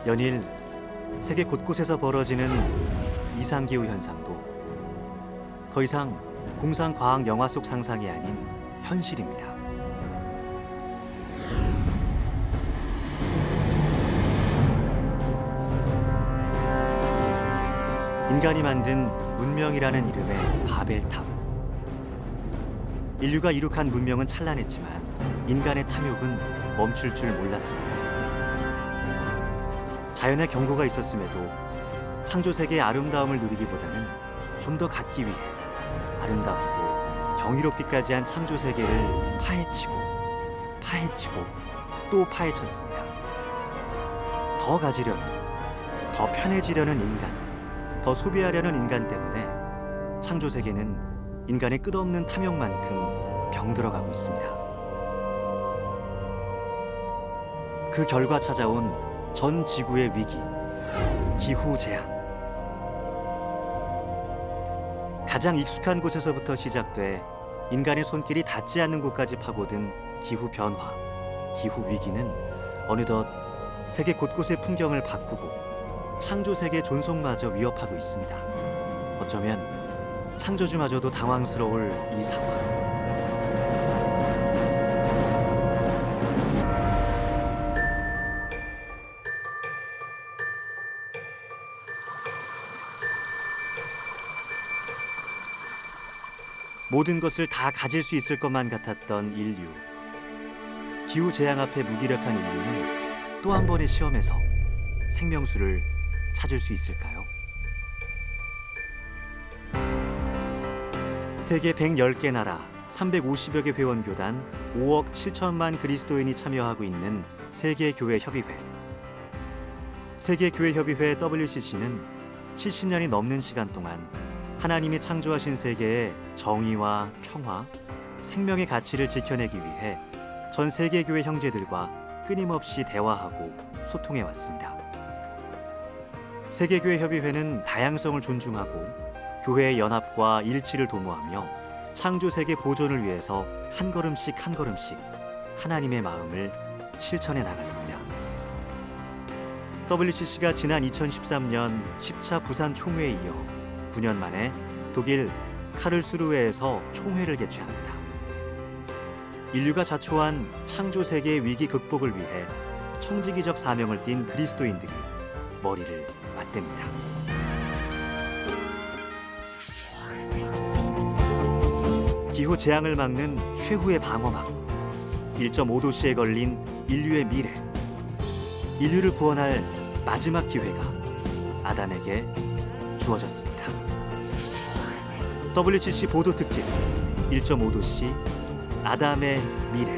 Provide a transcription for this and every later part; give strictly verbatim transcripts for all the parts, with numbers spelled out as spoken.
연일 세계 곳곳에서 벌어지는 이상기후 현상도 더 이상 공상과학 영화 속 상상이 아닌 현실입니다. 인간이 만든 문명이라는 이름의 바벨탑. 인류가 이룩한 문명은 찬란했지만 인간의 탐욕은 멈출 줄 몰랐습니다. 자연의 경고가 있었음에도 창조세계의 아름다움을 누리기보다는 좀 더 갖기 위해 아름답고 경이롭기까지 한 창조세계를 파헤치고 파헤치고 또 파헤쳤습니다. 더 가지려는, 더 편해지려는 인간, 더 소비하려는 인간 때문에 창조세계는 인간의 끝없는 탐욕만큼 병들어가고 있습니다. 그 결과 찾아온 전 지구의 위기, 기후재앙. 가장 익숙한 곳에서부터 시작돼 인간의 손길이 닿지 않는 곳까지 파고든 기후변화, 기후위기는 어느덧 세계 곳곳의 풍경을 바꾸고 창조세계 존속마저 위협하고 있습니다. 어쩌면 창조주마저도 당황스러울 이 상황. 모든 것을 다 가질 수 있을 것만 같았던 인류. 기후재앙 앞에 무기력한 인류는 또 한 번의 시험에서 생명수를 찾을 수 있을까요? 세계 백십 개 나라, 삼백오십여 개 회원교단, 오억 칠천만 그리스도인이 참여하고 있는 세계교회협의회. 세계교회협의회 더블유씨씨는 칠십 년이 넘는 시간 동안 하나님이 창조하신 세계의 정의와 평화, 생명의 가치를 지켜내기 위해 전 세계교회 형제들과 끊임없이 대화하고 소통해 왔습니다. 세계교회협의회는 다양성을 존중하고 교회의 연합과 일치를 도모하며 창조세계 보존을 위해서 한 걸음씩 한 걸음씩 하나님의 마음을 실천해 나갔습니다. 더블유씨씨가 지난 이천십삼 년 십 차 부산 총회에 이어 구 년 만에 독일 카를스루헤에서 총회를 개최합니다. 인류가 자초한 창조세계의 위기 극복을 위해 청지기적 사명을 띤 그리스도인들이 머리를 맞댑니다. 기후재앙을 막는 최후의 방어막, 일 점 오 도씨에 걸린 인류의 미래. 인류를 구원할 마지막 기회가 아담에게 주어졌습니다. 더블유씨씨 보도 특집 일 점 오 도씨 아담의 미래.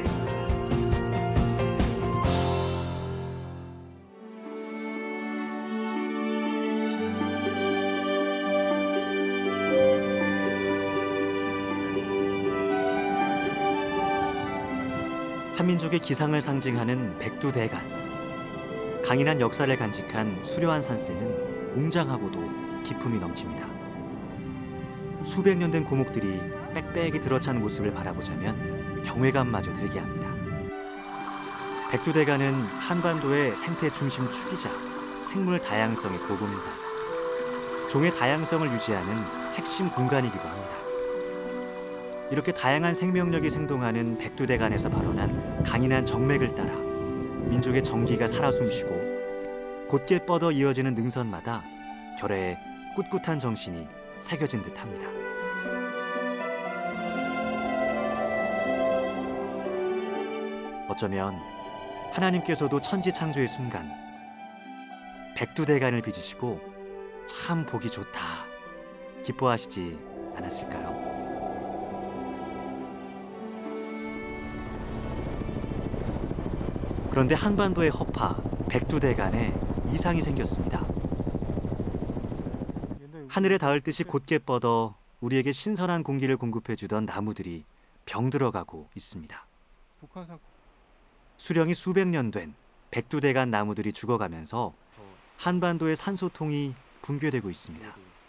한민족의 기상을 상징하는 백두대간. 강인한 역사를 간직한 수려한 산세는 웅장하고도 기품이 넘칩니다. 수백 년 된 고목들이 빽빽이 들어찬 모습을 바라보자면 경외감마저 들게 합니다. 백두대간은 한반도의 생태 중심 축이자 생물 다양성의 보고입니다. 종의 다양성을 유지하는 핵심 공간이기도 합니다. 이렇게 다양한 생명력이 생동하는 백두대간에서 발원한 강인한 정맥을 따라 민족의 정기가 살아 숨쉬고 곧게 뻗어 이어지는 능선마다 결의의 꿋꿋한 정신이 새겨진 듯합니다. 어쩌면 하나님께서도 천지 창조의 순간 백두대간을 빚으시고 참 보기 좋다 기뻐하시지 않았을까요? 그런데 한반도의 허파 백두대간에 이상이 생겼습니다. 하늘에 닿을 듯이 곧게 뻗어 우리에게 신선한 공기를 공급해주던 나무들이 병들어가고 있습니다. 수령이 수백 년 된 백두대간 나무들이 죽어가면서 한반도의 산소통이 붕괴되고 있습니다.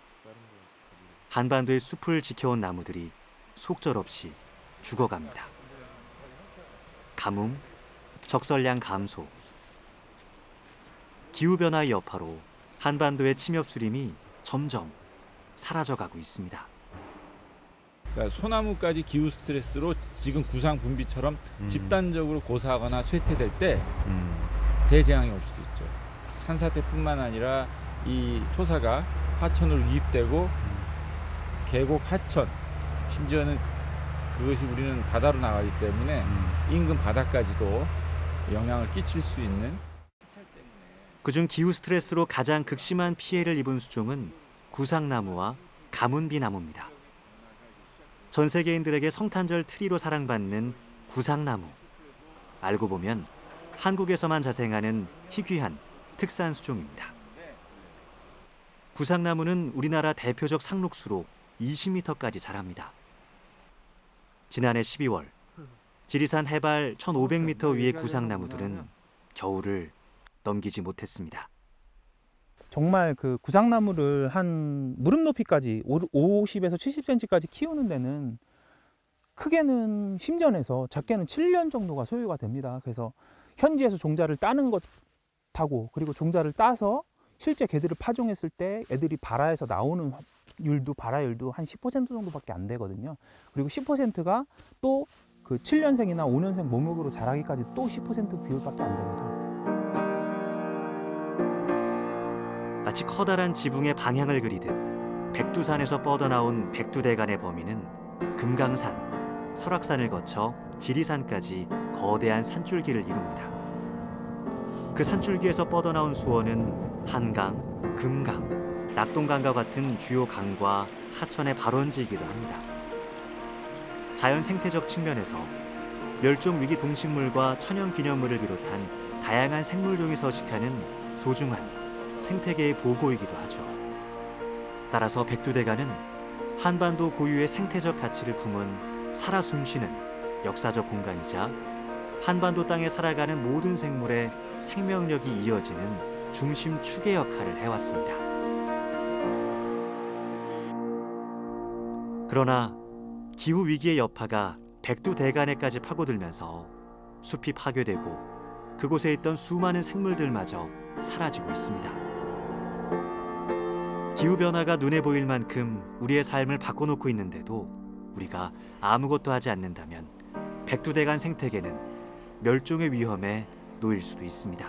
한반도의 숲을 지켜온 나무들이 속절없이 죽어갑니다. 가뭄, 적설량 감소, 기후변화의 여파로 한반도의 침엽수림이 점점 사라져가고 있습니다. 그러니까 소나무까지 기후 스트레스로 지금 구상 분비처럼 음. 집단적으로 고사하거나 쇠퇴될 때 음. 대재앙이 올 수도 있죠. 산사태뿐만 아니라 이 토사가 하천으로 유입되고 음. 계곡 하천, 심지어는 그것이 우리는 바다로 나가기 때문에 음. 인근 바다까지도 영향을 끼칠 수 있는. 그중 기후 스트레스로 가장 극심한 피해를 입은 수종은 구상나무와 가문비나무입니다. 전 세계인들에게 성탄절 트리로 사랑받는 구상나무. 알고 보면 한국에서만 자생하는 희귀한 특산 수종입니다. 구상나무는 우리나라 대표적 상록수로 이십 미터까지 자랍니다. 지난해 십이월, 지리산 해발 천오백 미터 위의 구상나무들은 겨울을 넘기지 못했습니다. 정말 그 구상나무를 한 무릎 높이까지 오십에서 칠십 센티미터까지 키우는 데는 크게는 십 년에서 작게는 칠 년 정도가 소요가 됩니다. 그래서 현지에서 종자를 따는 것하고 그리고 종자를 따서 실제 개들을 파종했을 때 애들이 발아에서 나오는 율도 발아율도 한 십 퍼센트 정도밖에 안 되거든요. 그리고 십 퍼센트가 또 그 칠 년생이나 오 년생 목욕으로 자라기까지 또 십 퍼센트 비율밖에 안 됩니다. 마치 커다란 지붕의 방향을 그리듯 백두산에서 뻗어나온 백두대간의 범위는 금강산, 설악산을 거쳐 지리산까지 거대한 산줄기를 이룹니다. 그 산줄기에서 뻗어나온 수원은 한강, 금강, 낙동강과 같은 주요 강과 하천의 발원지이기도 합니다. 자연 생태적 측면에서 멸종위기 동식물과 천연기념물을 비롯한 다양한 생물종이 서식하는 소중한 생태계의 보고이기도 하죠. 따라서 백두대간은 한반도 고유의 생태적 가치를 품은 살아 숨쉬는 역사적 공간이자 한반도 땅에 살아가는 모든 생물의 생명력이 이어지는 중심 축의 역할을 해왔습니다. 그러나 기후 위기의 여파가 백두대간에까지 파고들면서 숲이 파괴되고 그곳에 있던 수많은 생물들마저 사라지고 있습니다. 기후변화가 눈에 보일 만큼 우리의 삶을 바꿔놓고 있는데도 우리가 아무것도 하지 않는다면 백두대간 생태계는 멸종의 위험에 놓일 수도 있습니다.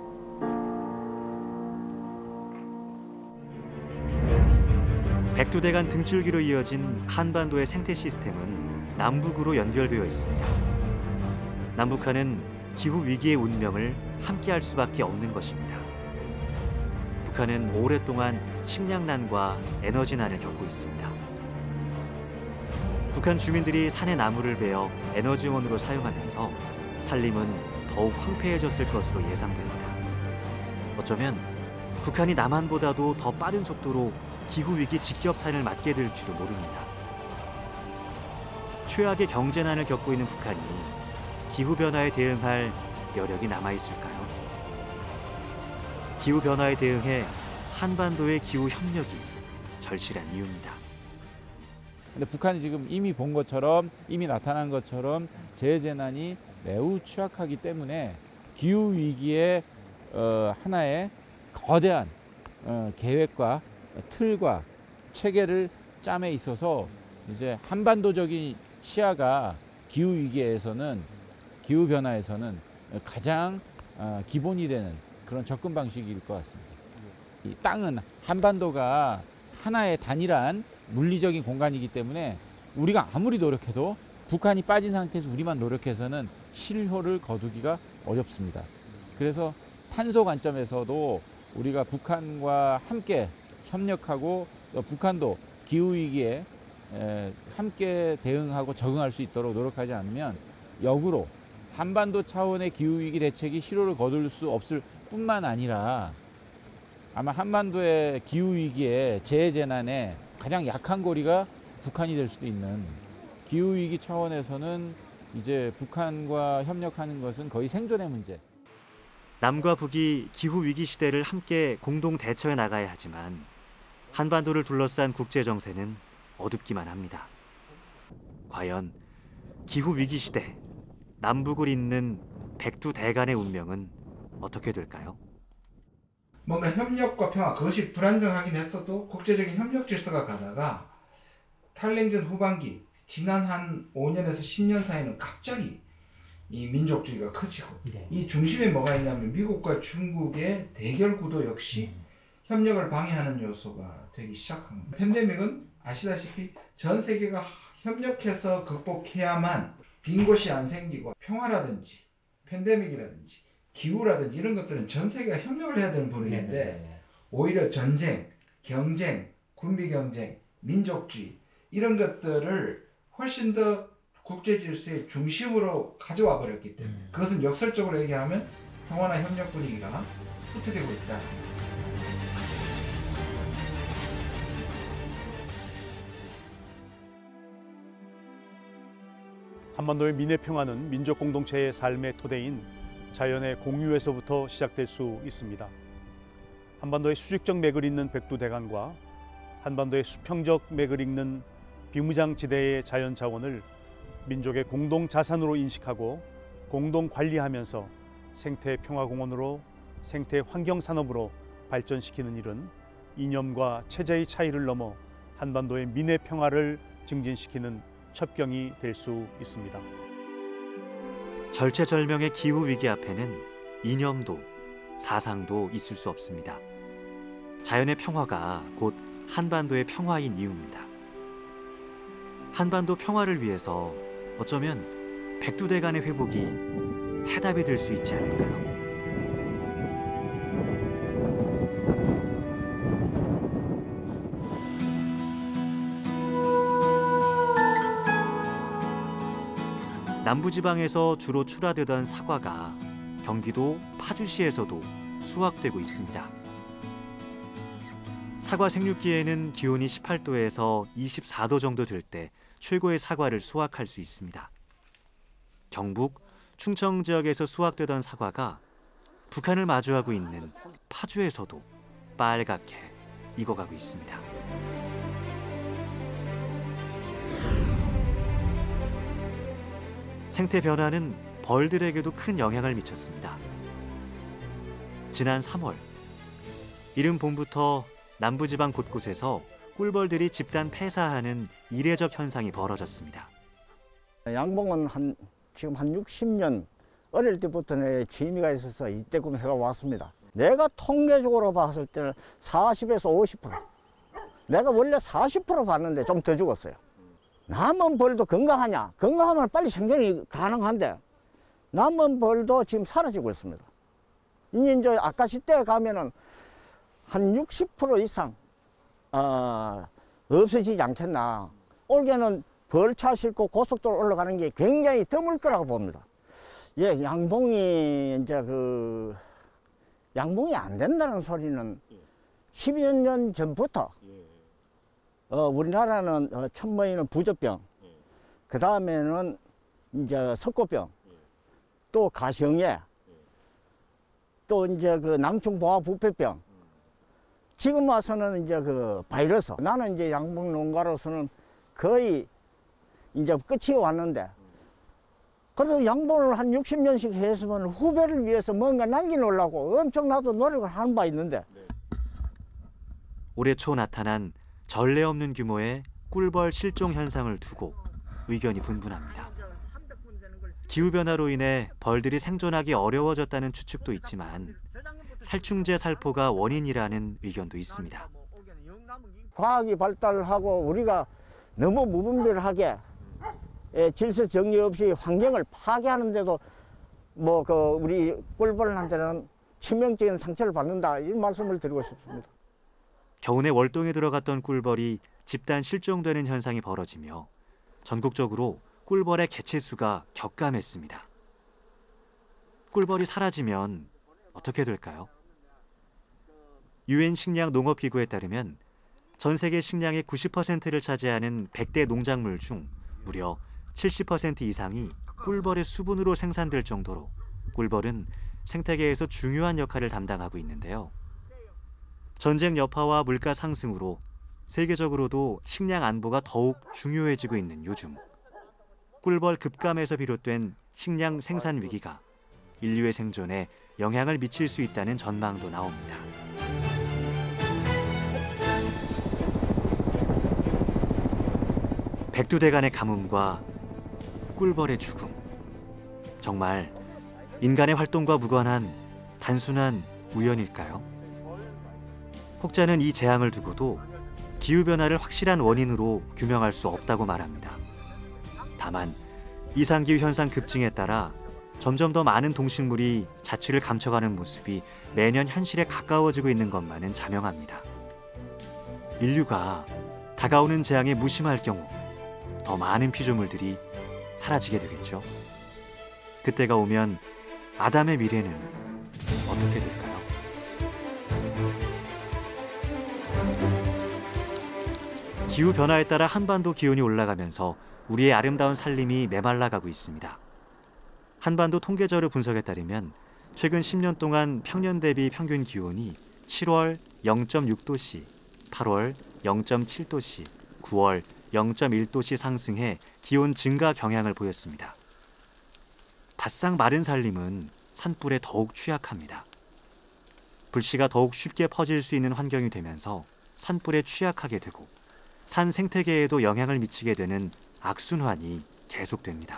백두대간 등줄기로 이어진 한반도의 생태 시스템은 남북으로 연결되어 있습니다. 남북한은 기후 위기의 운명을 함께할 수밖에 없는 것입니다. 북한은 오랫동안 식량난과 에너지난을 겪고 있습니다. 북한 주민들이 산의 나무를 베어 에너지원으로 사용하면서 산림은 더욱 황폐해졌을 것으로 예상됩니다. 어쩌면 북한이 남한보다도 더 빠른 속도로 기후위기 직격탄을 맞게 될지도 모릅니다. 최악의 경제난을 겪고 있는 북한이 기후변화에 대응할 여력이 남아있을까요? 기후변화에 대응해 한반도의 기후협력이 절실한 이유입니다. 근데 북한이 지금 이미 본 것처럼 이미 나타난 것처럼 재해재난이 매우 취약하기 때문에 기후위기의 어, 하나의 거대한 어, 계획과 틀과 체계를 짬에 있어서 이제 한반도적인 시야가 기후위기에서는 기후변화에서는 가장 어, 기본이 되는 그런 접근 방식일 것 같습니다. 이 땅은 한반도가 하나의 단일한 물리적인 공간이기 때문에 우리가 아무리 노력해도 북한이 빠진 상태에서 우리만 노력해서는 실효를 거두기가 어렵습니다. 그래서 탄소 관점에서도 우리가 북한과 함께 협력하고 또 북한도 기후위기에 함께 대응하고 적응할 수 있도록 노력하지 않으면 역으로 한반도 차원의 기후위기 대책이 실효를 거둘 수 없을 뿐만 아니라 아마 한반도의 기후위기에 재해재난에 가장 약한 고리가 북한이 될 수도 있는, 기후위기 차원에서는 이제 북한과 협력하는 것은 거의 생존의 문제. 남과 북이 기후위기 시대를 함께 공동 대처해 나가야 하지만 한반도를 둘러싼 국제정세는 어둡기만 합니다. 과연 기후위기 시대, 남북을 잇는 백두대간의 운명은 어떻게 될까요? 뭔가 협력과 평화, 그것이 불안정하긴 했어도 국제적인 협력 질서가 가다가 탈냉전 후반기 지난 한 오 년에서 십 년 사이는 갑자기 이 민족주의가 커지고 네. 이 중심에 뭐가 있냐면 미국과 중국의 대결 구도 역시 음. 협력을 방해하는 요소가 되기 시작한 겁니다. 팬데믹은 아시다시피 전 세계가 협력해서 극복해야만 빈 곳이 안 생기고 평화라든지 팬데믹이라든지 기후라든지 이런 것들은 전 세계가 협력을 해야 되는 분야인데 네네네. 오히려 전쟁, 경쟁, 군비 경쟁, 민족주의 이런 것들을 훨씬 더 국제 질서의 중심으로 가져와 버렸기 때문에 음. 그것은 역설적으로 얘기하면 평화나 협력 분위기가 후퇴되고 있다. 한반도의 민의 평화는 민족 공동체의 삶의 토대인 자연의 공유에서부터 시작될 수 있습니다. 한반도의 수직적 맥을 잇는 백두대간과 한반도의 수평적 맥을 잇는 비무장지대의 자연 자원을 민족의 공동 자산으로 인식하고 공동 관리하면서 생태 평화공원으로 생태 환경 산업으로 발전시키는 일은 이념과 체제의 차이를 넘어 한반도의 민의 평화를 증진시키는 첩경이 될 수 있습니다. 절체절명의 기후 위기 앞에는 이념도 사상도 있을 수 없습니다. 자연의 평화가 곧 한반도의 평화인 이유입니다. 한반도 평화를 위해서 어쩌면 백두대간의 회복이 해답이 될 수 있지 않을까요? 남부지방에서 주로 출하되던 사과가 경기도 파주시에서도 수확되고 있습니다. 사과 생육기에는 기온이 십팔 도에서 이십사 도 정도 될 때 최고의 사과를 수확할 수 있습니다. 경북, 충청 지역에서 수확되던 사과가 북한을 마주하고 있는 파주에서도 빨갛게 익어가고 있습니다. 생태 변화는 벌들에게도 큰 영향을 미쳤습니다. 지난 삼월, 이른 봄부터 남부지방 곳곳에서 꿀벌들이 집단 폐사하는 이례적 현상이 벌어졌습니다. 양봉은 한 지금 한 육십 년 어릴 때부터 내 취미가 있어서 이때금 해가 왔습니다. 내가 통계적으로 봤을 때는 사십에서 오십 퍼센트. 내가 원래 사십 퍼센트 봤는데 좀 더 죽었어요. 남은 벌도 건강하냐? 건강하면 빨리 생존이 가능한데 남은 벌도 지금 사라지고 있습니다. 이제 이제 아까 시대에 가면은 한 육십 퍼센트 이상 어, 없어지지 않겠나. 올해는 벌차 싣고 고속도로 올라가는 게 굉장히 드물 거라고 봅니다. 예, 양봉이 이제 그 양봉이 안 된다는 소리는 십여 년 전부터 어, 우리나라는 어, 천모이는 부조병, 그 다음에는 이제 석고병, 또 가시형해, 또 이제 그 낭충보화 부패병. 지금 와서는 이제 그 바이러스. 나는 이제 양봉 농가로서는 거의 이제 끝이 왔는데, 그래도 양봉을 한 육십 년씩 했으면 후배를 위해서 뭔가 남겨놓으려고 엄청 나도 노력을 하는 바 있는데. 올해 초 나타난 전례 없는 규모의 꿀벌 실종 현상을 두고 의견이 분분합니다. 기후변화로 인해 벌들이 생존하기 어려워졌다는 추측도 있지만 살충제 살포가 원인이라는 의견도 있습니다. 과학이 발달하고 우리가 너무 무분별하게 질서 정리 없이 환경을 파괴하는데도 뭐 그 우리 꿀벌한테는 치명적인 상처를 받는다, 이 말씀을 드리고 싶습니다. 겨우내 월동에 들어갔던 꿀벌이 집단 실종되는 현상이 벌어지며 전국적으로 꿀벌의 개체 수가 격감했습니다. 꿀벌이 사라지면 어떻게 될까요? 유엔 식량 농업기구에 따르면 전 세계 식량의 구십 퍼센트를 차지하는 백 대 농작물 중 무려 칠십 퍼센트 이상이 꿀벌의 수분으로 생산될 정도로 꿀벌은 생태계에서 중요한 역할을 담당하고 있는데요. 전쟁 여파와 물가 상승으로 세계적으로도 식량 안보가 더욱 중요해지고 있는 요즘, 꿀벌 급감에서 비롯된 식량 생산 위기가 인류의 생존에 영향을 미칠 수 있다는 전망도 나옵니다. 백두대간의 가뭄과 꿀벌의 죽음. 정말 인간의 활동과 무관한 단순한 우연일까요? 혹자는 이 재앙을 두고도 기후변화를 확실한 원인으로 규명할 수 없다고 말합니다. 다만 이상기후 현상 급증에 따라 점점 더 많은 동식물이 자취를 감춰가는 모습이 매년 현실에 가까워지고 있는 것만은 자명합니다. 인류가 다가오는 재앙에 무심할 경우 더 많은 피조물들이 사라지게 되겠죠. 그때가 오면 아담의 미래는 어떻게 될까요? 기후변화에 따라 한반도 기온이 올라가면서 우리의 아름다운 산림이 메말라가고 있습니다. 한반도 통계자료 분석에 따르면 최근 십 년 동안 평년 대비 평균 기온이 칠월 영 점 육 도씨, 팔월 영 점 칠 도씨, 구월 영 점 일 도씨 상승해 기온 증가 경향을 보였습니다. 바싹 마른 산림은 산불에 더욱 취약합니다. 불씨가 더욱 쉽게 퍼질 수 있는 환경이 되면서 산불에 취약하게 되고 산 생태계에도 영향을 미치게 되는 악순환이 계속됩니다.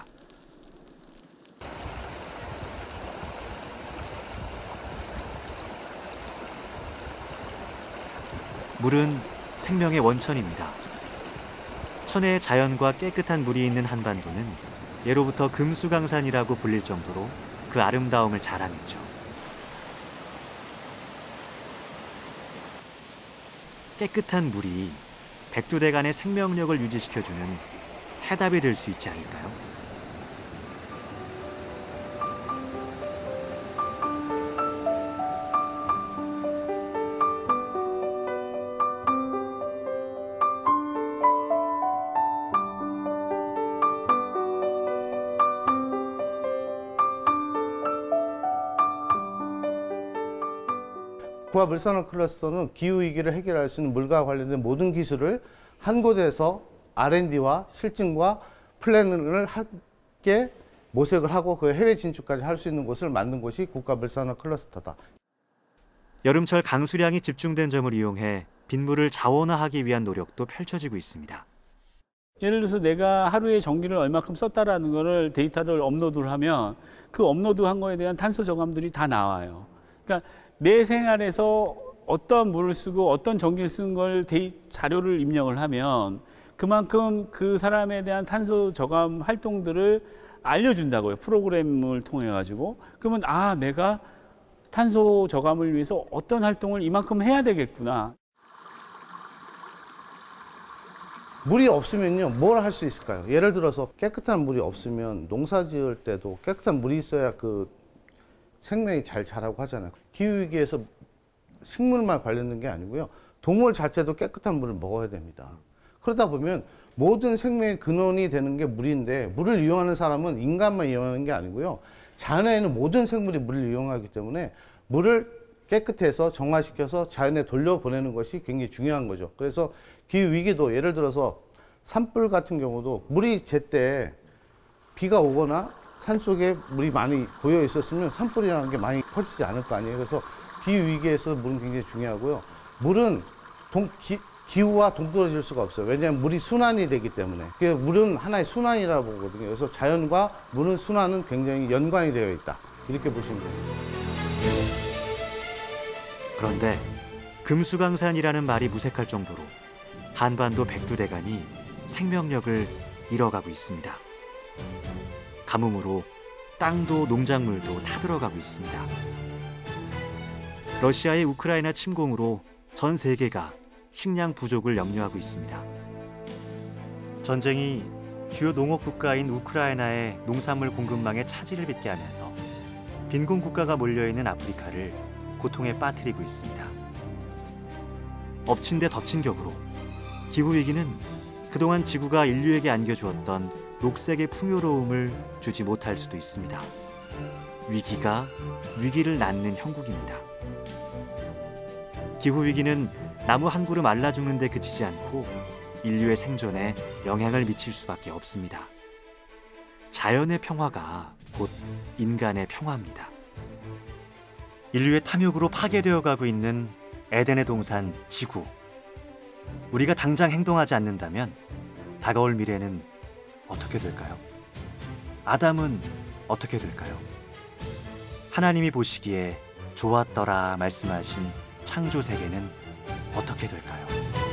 물은 생명의 원천입니다. 천혜의 자연과 깨끗한 물이 있는 한반도는 예로부터 금수강산이라고 불릴 정도로 그 아름다움을 자랑했죠. 깨끗한 물이 백두대간의 생명력을 유지시켜주는 해답이 될 수 있지 않을까요? 국가 물산업 클러스터는 기후위기를 해결할 수 있는 물과 관련된 모든 기술을 한 곳에서 알 앤 디와 실증과 플랜을 함께 모색을 하고 그 해외 진출까지 할 수 있는 곳을 만든 곳이 국가 물산업 클러스터다. 여름철 강수량이 집중된 점을 이용해 빗물을 자원화하기 위한 노력도 펼쳐지고 있습니다. 예를 들어서 내가 하루에 전기를 얼마큼 썼다라는 거를 데이터를 업로드를 하면 그 업로드한 거에 대한 탄소 저감들이 다 나와요. 그러니까 내 생활에서 어떤 물을 쓰고 어떤 전기를 쓴 걸 자료를 입력을 하면 그만큼 그 사람에 대한 탄소 저감 활동들을 알려준다고요. 프로그램을 통해 가지고. 그러면 아, 내가 탄소 저감을 위해서 어떤 활동을 이만큼 해야 되겠구나. 물이 없으면요, 뭘 할 수 있을까요? 예를 들어서 깨끗한 물이 없으면 농사 지을 때도 깨끗한 물이 있어야 그 생명이 잘 자라고 하잖아요. 기후위기에서 식물만 관련된 게 아니고요. 동물 자체도 깨끗한 물을 먹어야 됩니다. 그러다 보면 모든 생명의 근원이 되는 게 물인데 물을 이용하는 사람은 인간만 이용하는 게 아니고요. 자연에는 모든 생물이 물을 이용하기 때문에 물을 깨끗해서 정화시켜서 자연에 돌려보내는 것이 굉장히 중요한 거죠. 그래서 기후위기도 예를 들어서 산불 같은 경우도 물이 제때 비가 오거나 산속에 물이 많이 고여 있었으면 산불이라는 게 많이 퍼지지 않을 거 아니에요. 그래서 기후위기에서 물은 굉장히 중요하고요. 물은 동, 기, 기후와 동떨어질 수가 없어요. 왜냐하면 물이 순환이 되기 때문에. 물은 하나의 순환이라고 보거든요. 그래서 자연과 물은 순환은 굉장히 연관이 되어 있다. 이렇게 보시면 됩니다. 그런데 금수강산이라는 말이 무색할 정도로 한반도 백두대간이 생명력을 잃어가고 있습니다. 가뭄으로 땅도 농작물도 타들어가고 있습니다. 러시아의 우크라이나 침공으로 전 세계가 식량 부족을 염려하고 있습니다. 전쟁이 주요 농업 국가인 우크라이나의 농산물 공급망에 차질을 빚게 하면서 빈곤 국가가 몰려있는 아프리카를 고통에 빠뜨리고 있습니다. 엎친 데 덮친 격으로 기후위기는 그동안 지구가 인류에게 안겨주었던 녹색의 풍요로움을 주지 못할 수도 있습니다. 위기가 위기를 낳는 형국입니다. 기후위기는 나무 한 그루 말라 죽는 데 그치지 않고 인류의 생존에 영향을 미칠 수밖에 없습니다. 자연의 평화가 곧 인간의 평화입니다. 인류의 탐욕으로 파괴되어 가고 있는 에덴의 동산 지구. 우리가 당장 행동하지 않는다면 다가올 미래는 어떻게 될까요? 아담은 어떻게 될까요? 하나님이 보시기에 좋았더라 말씀하신 창조 세계는 어떻게 될까요?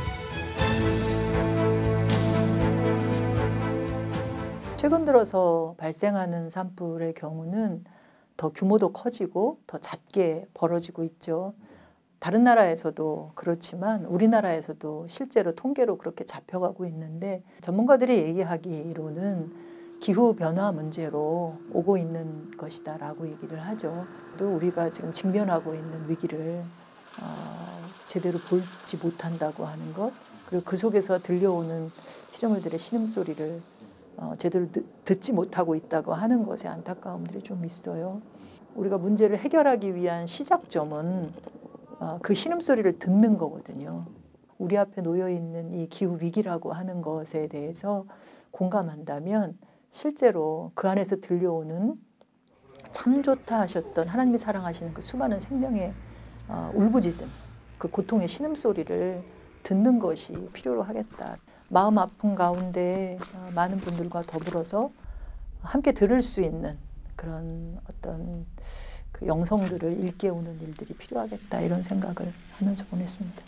최근 들어서 발생하는 산불의 경우는 더 규모도 커지고 더 잦게 벌어지고 있죠. 다른 나라에서도 그렇지만 우리나라에서도 실제로 통계로 그렇게 잡혀가고 있는데 전문가들이 얘기하기로는 기후변화 문제로 오고 있는 것이다라고 얘기를 하죠. 또 우리가 지금 직면하고 있는 위기를 어, 제대로 보지 못한다고 하는 것, 그리고 그 속에서 들려오는 피조물들의 신음소리를 어, 제대로 듣지 못하고 있다고 하는 것에 안타까움들이 좀 있어요. 우리가 문제를 해결하기 위한 시작점은 어, 그 신음소리를 듣는 거거든요. 우리 앞에 놓여 있는 이 기후위기라고 하는 것에 대해서 공감한다면 실제로 그 안에서 들려오는 참 좋다 하셨던 하나님이 사랑하시는 그 수많은 생명의 어, 울부짖음, 그 고통의 신음소리를 듣는 것이 필요로 하겠다. 마음 아픈 가운데 어, 많은 분들과 더불어서 함께 들을 수 있는 그런 어떤 그 영성들을 일깨우는 일들이 필요하겠다, 이런 생각을 하면서 보냈습니다.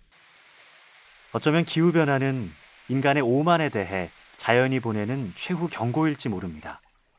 어쩌면 기후변화는 인간의 오만에 대해 자연이 보내는 최후 경고일지 모릅니다.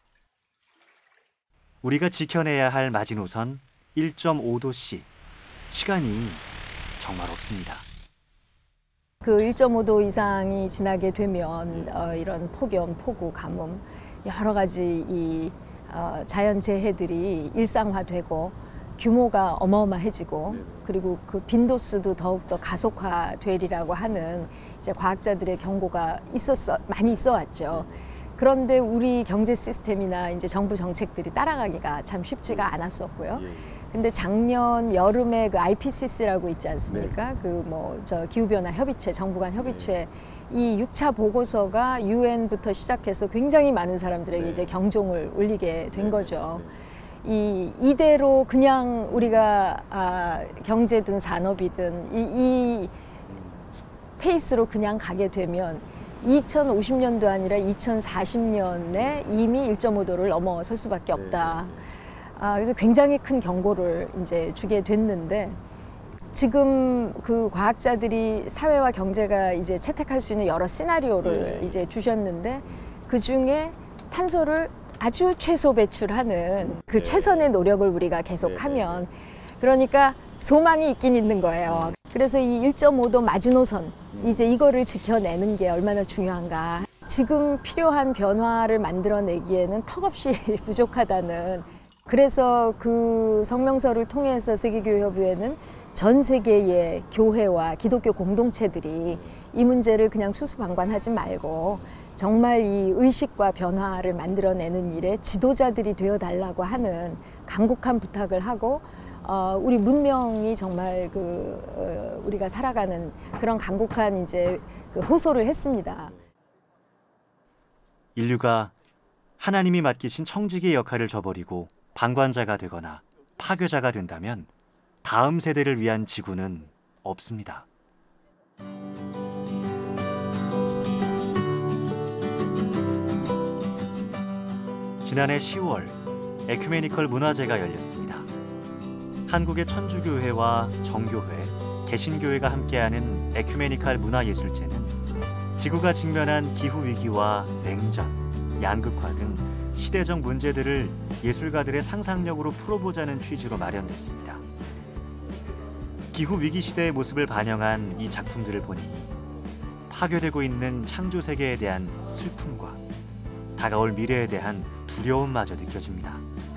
우리가 지켜내야 할 마지노선 일 점 오 도씨, 시간이 정말 없습니다. 그 일 점 오 도 이상이 지나게 되면 어, 이런 폭염, 폭우, 가뭄 여러 가지 이 어, 자연 재해들이 일상화되고 규모가 어마어마해지고 그리고 그 빈도수도 더욱더 가속화되리라고 하는 이제 과학자들의 경고가 있었어 많이 있어왔죠. 그런데 우리 경제 시스템이나 이제 정부 정책들이 따라가기가 참 쉽지가 않았었고요. 근데 작년 여름에 그 아이피씨씨라고 있지 않습니까? 그 뭐 저 기후변화 협의체, 정부 간 협의체 이 육 차 보고서가 유엔부터 시작해서 굉장히 많은 사람들에게 이제 경종을 울리게 된 거죠. 이 이대로 그냥 우리가 아, 경제든 산업이든 이, 이 페이스로 그냥 가게 되면 이천오십 년도 아니라 이천사십 년에 이미 일 점 오 도를 넘어설 수밖에 없다. 아, 그래서 굉장히 큰 경고를 이제 주게 됐는데 지금 그 과학자들이 사회와 경제가 이제 채택할 수 있는 여러 시나리오를 네. 이제 주셨는데 그 중에 탄소를 아주 최소 배출하는 그 네. 최선의 노력을 우리가 계속하면 네. 그러니까 소망이 있긴 있는 거예요. 그래서 이 일 점 오 도 마지노선 이제 이거를 지켜내는 게 얼마나 중요한가. 지금 필요한 변화를 만들어내기에는 턱없이 부족하다는. 그래서 그 성명서를 통해서 세계교회협의회는 전 세계의 교회와 기독교 공동체들이 이 문제를 그냥 수수방관하지 말고 정말 이 의식과 변화를 만들어내는 일에 지도자들이 되어달라고 하는 간곡한 부탁을 하고 어, 우리 문명이 정말 그 어, 우리가 살아가는 그런 간곡한 이제 그 호소를 했습니다. 인류가 하나님이 맡기신 청지기의 역할을 저버리고 방관자가 되거나 파괴자가 된다면 다음 세대를 위한 지구는 없습니다. 지난해 시월 에큐메니컬 문화제가 열렸습니다. 한국의 천주교회와 정교회, 개신교회가 함께하는 에큐메니컬 문화예술제는 지구가 직면한 기후위기와 냉전, 양극화 등 시대적 문제들을 예술가들의 상상력으로 풀어보자는 취지로 마련됐습니다. 기후위기 시대의 모습을 반영한 이 작품들을 보니 파괴되고 있는 창조 세계에 대한 슬픔과 다가올 미래에 대한 두려움마저 느껴집니다.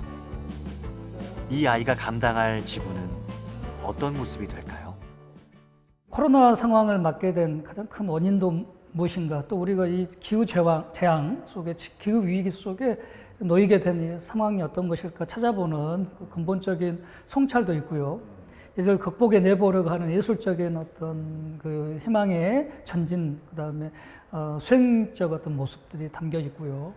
이 아이가 감당할 지구는 어떤 모습이 될까요? 코로나 상황을 맞게 된 가장 큰 원인도 무엇인가, 또 우리가 이 기후 재앙, 재앙 속에, 기후 위기 속에 놓이게 된 이 상황이 어떤 것일까 찾아보는 그 근본적인 성찰도 있고요. 이를 극복해 내보려고 하는 예술적인 어떤 그 희망의 전진, 그 다음에 어, 수행적 어떤 모습들이 담겨 있고요.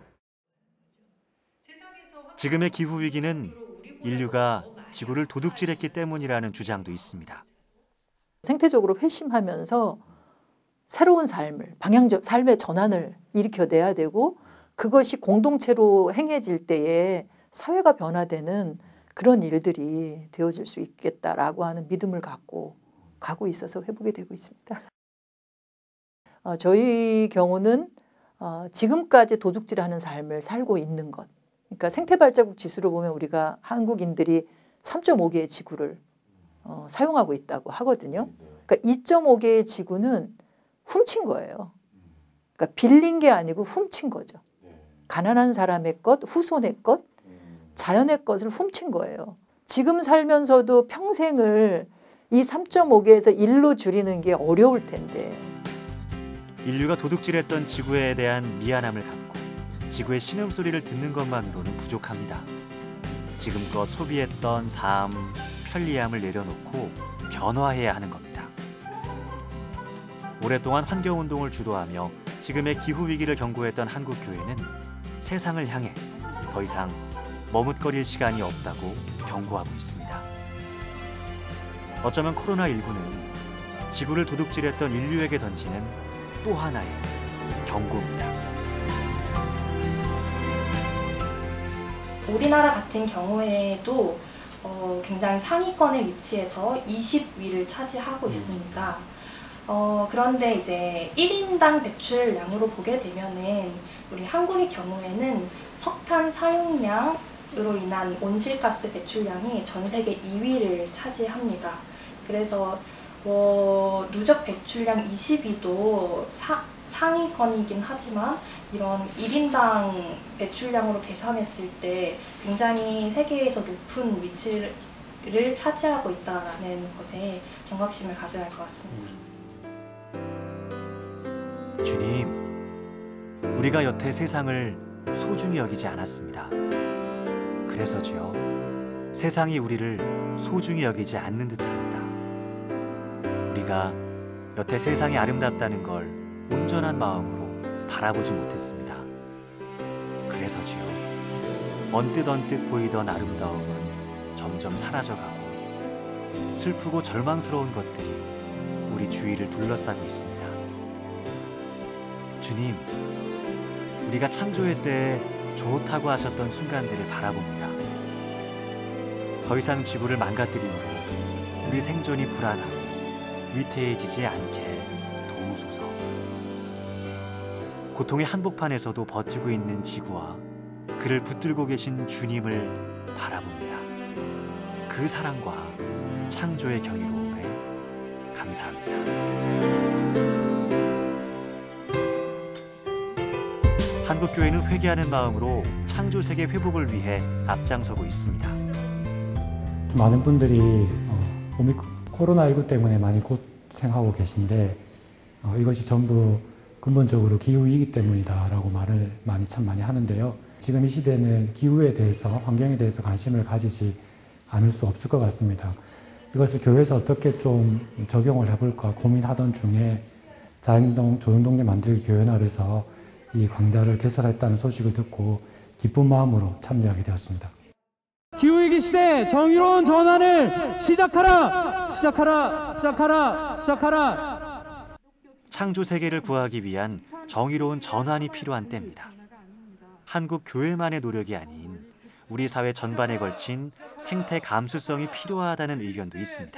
지금의 기후 위기는 인류가 지구를 도둑질했기 때문이라는 주장도 있습니다. 생태적으로 회심하면서 새로운 삶을 방향적 삶의 전환을 일으켜내야 되고 그것이 공동체로 행해질 때에 사회가 변화되는 그런 일들이 되어질 수 있겠다라고 하는 믿음을 갖고 가고 있어서 회복이 되고 있습니다. 어, 저희 경우는 어, 지금까지 도둑질하는 삶을 살고 있는 것. 그러니까 생태발자국 지수로 보면 우리가 한국인들이 삼 점 오 개의 지구를 어, 사용하고 있다고 하거든요. 그러니까 이 점 오 개의 지구는 훔친 거예요. 그러니까 빌린 게 아니고 훔친 거죠. 가난한 사람의 것, 후손의 것, 자연의 것을 훔친 거예요. 지금 살면서도 평생을 이 삼 점 오 개에서 일로 줄이는 게 어려울 텐데. 인류가 도둑질했던 지구에 대한 미안함을 갖고 지구의 신음소리를 듣는 것만으로는 부족합니다. 지금껏 소비했던 삶, 편리함을 내려놓고 변화해야 하는 겁니다. 오랫동안 환경운동을 주도하며 지금의 기후위기를 경고했던 한국교회는 세상을 향해 더 이상 머뭇거릴 시간이 없다고 경고하고 있습니다. 어쩌면 코로나십구는 지구를 도둑질했던 인류에게 던지는 또 하나의 경고입니다. 우리나라 같은 경우에도 어, 굉장히 상위권의 위치에서 이십 위를 차지하고 있습니다. 어, 그런데 이제 일 인당 배출량으로 보게 되면은 우리 한국의 경우에는 석탄 사용량으로 인한 온실가스 배출량이 전 세계 이 위를 차지합니다. 그래서 어, 누적 배출량 이십 위도 사, 상위권이긴 하지만 이런 일 인당 배출량으로 계산했을 때 굉장히 세계에서 높은 위치를 차지하고 있다는 것에 경각심을 가져야 할 것 같습니다. 주님, 우리가 여태 세상을 소중히 여기지 않았습니다. 그래서 주여, 세상이 우리를 소중히 여기지 않는 듯합니다. 우리가 여태 세상이 아름답다는 걸 온전한 마음으로 바라보지 못했습니다. 그래서 주여, 언뜻 언뜻 보이던 아름다움은 점점 사라져가고 슬프고 절망스러운 것들이 우리 주위를 둘러싸고 있습니다. 주님, 우리가 창조의 때에 좋다고 하셨던 순간들을 바라봅니다. 더 이상 지구를 망가뜨림으로 우리 생존이 불안하고 위태해지지 않게 도우소서. 고통의 한복판에서도 버티고 있는 지구와 그를 붙들고 계신 주님을 바라봅니다. 그 사랑과 창조의 경이로움에 감사합니다. 한국교회는 회개하는 마음으로 창조세계 회복을 위해 앞장서고 있습니다. 많은 분들이 어, 오미크론 코로나십구 때문에 많이 고생하고 계신데 어, 이것이 전부 근본적으로 기후위기 때문이다라고 말을 많이 참 많이 하는데요. 지금 이 시대는 기후에 대해서, 환경에 대해서 관심을 가지지 않을 수 없을 것 같습니다. 이것을 교회에서 어떻게 좀 적용을 해볼까 고민하던 중에 자연동, 조연동네 만들기 교연합에서 이 광자를 개설했다는 소식을 듣고 기쁜 마음으로 참여하게 되었습니다. 기후위기 시대 정의로운 전환을 시작하라! 시작하라! 시작하라! 시작하라! 창조 세계를 구하기 위한 정의로운 전환이 필요한 때입니다. 한국 교회만의 노력이 아닌 우리 사회 전반에 걸친 생태 감수성이 필요하다는 의견도 있습니다.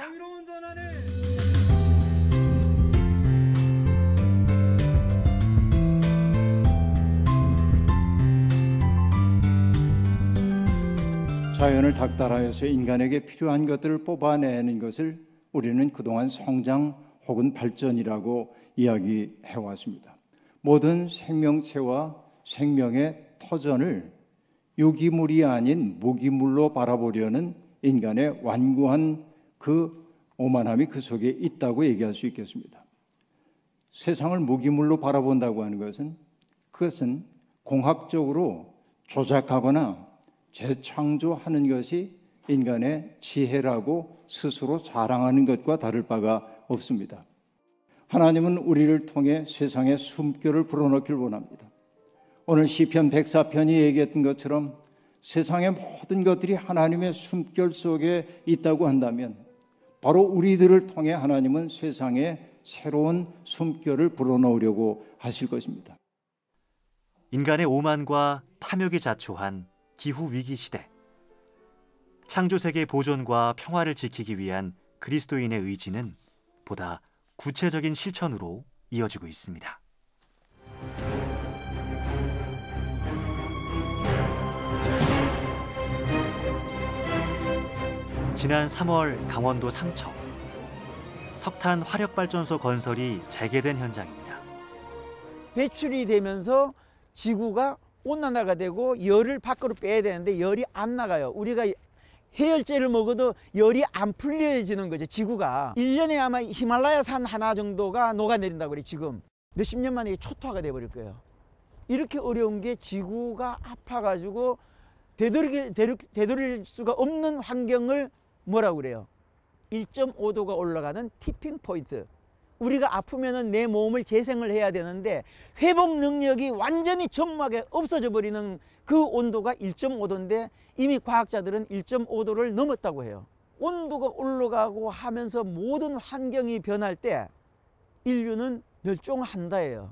자연을 닥달하여서 인간에게 필요한 것들을 뽑아내는 것을 우리는 그동안 성장 혹은 발전이라고 이야기해왔습니다. 모든 생명체와 생명의 터전을 유기물이 아닌 무기물로 바라보려는 인간의 완고한 그 오만함이 그 속에 있다고 얘기할 수 있겠습니다. 세상을 무기물로 바라본다고 하는 것은 그것은 공학적으로 조작하거나 재창조하는 것이 인간의 지혜라고 스스로 자랑하는 것과 다를 바가 없습니다. 하나님은 우리를 통해 세상의 숨결을 불어넣기를 원합니다. 오늘 시편 백사 편이 얘기했던 것처럼 세상의 모든 것들이 하나님의 숨결 속에 있다고 한다면 바로 우리들을 통해 하나님은 세상에 새로운 숨결을 불어넣으려고 하실 것입니다. 인간의 오만과 탐욕이 자초한 기후 위기 시대. 창조 세계의 보존과 평화를 지키기 위한 그리스도인의 의지는 보다 구체적인 실천으로 이어지고 있습니다. 지난 삼월 강원도 삼척. 석탄 화력발전소 건설이 재개된 현장입니다. 배출이 되면서 지구가 온난화가 되고 열을 밖으로 빼야 되는데 열이 안 나가요. 우리가 해열제를 먹어도 열이 안 풀려지는 거죠, 지구가. 일 년에 아마 히말라야 산 하나 정도가 녹아내린다고 그래, 지금. 몇십 년 만에 초토화가 돼버릴 거예요. 이렇게 어려운 게 지구가 아파가지고 되돌릴, 되돌릴 수가 없는 환경을 뭐라고 그래요? 일 점 오 도가 올라가는 티핑 포인트. 우리가 아프면은 내 몸을 재생을 해야 되는데 회복 능력이 완전히 전무하게 없어져 버리는 그 온도가 일 점 오 도인데 이미 과학자들은 일 점 오 도를 넘었다고 해요. 온도가 올라가고 하면서 모든 환경이 변할 때 인류는 멸종한다예요.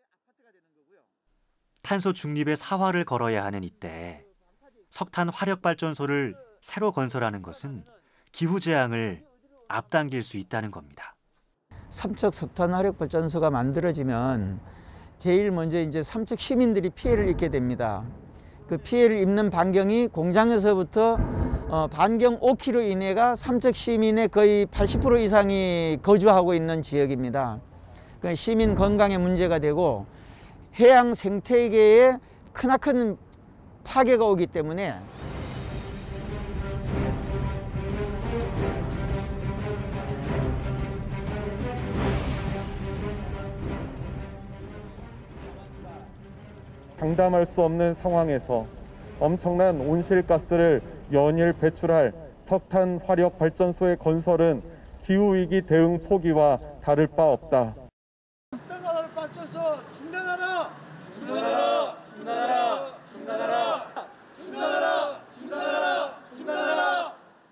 탄소 중립의 사활을 걸어야 하는 이때 석탄 화력발전소를 새로 건설하는 것은 기후재앙을 앞당길 수 있다는 겁니다. 삼척 석탄 화력발전소가 만들어지면 제일 먼저 이제 삼척 시민들이 피해를 입게 됩니다. 그 피해를 입는 반경이 공장에서부터 어, 반경 오 킬로미터 이내가 삼척 시민의 거의 팔십 퍼센트 이상이 거주하고 있는 지역입니다. 그 시민 건강에 문제가 되고 해양 생태계에 크나큰 파괴가 오기 때문에 장담할 수 없는 상황에서 엄청난 온실가스를 연일 배출할 석탄 화력 발전소의 건설은 기후위기 대응 포기와 다를 바 없다. 석탄 화력 발전소 중단하라! 중단하라! 중단하라! 중단하라! 중단하라! 중단하라! 중단하라!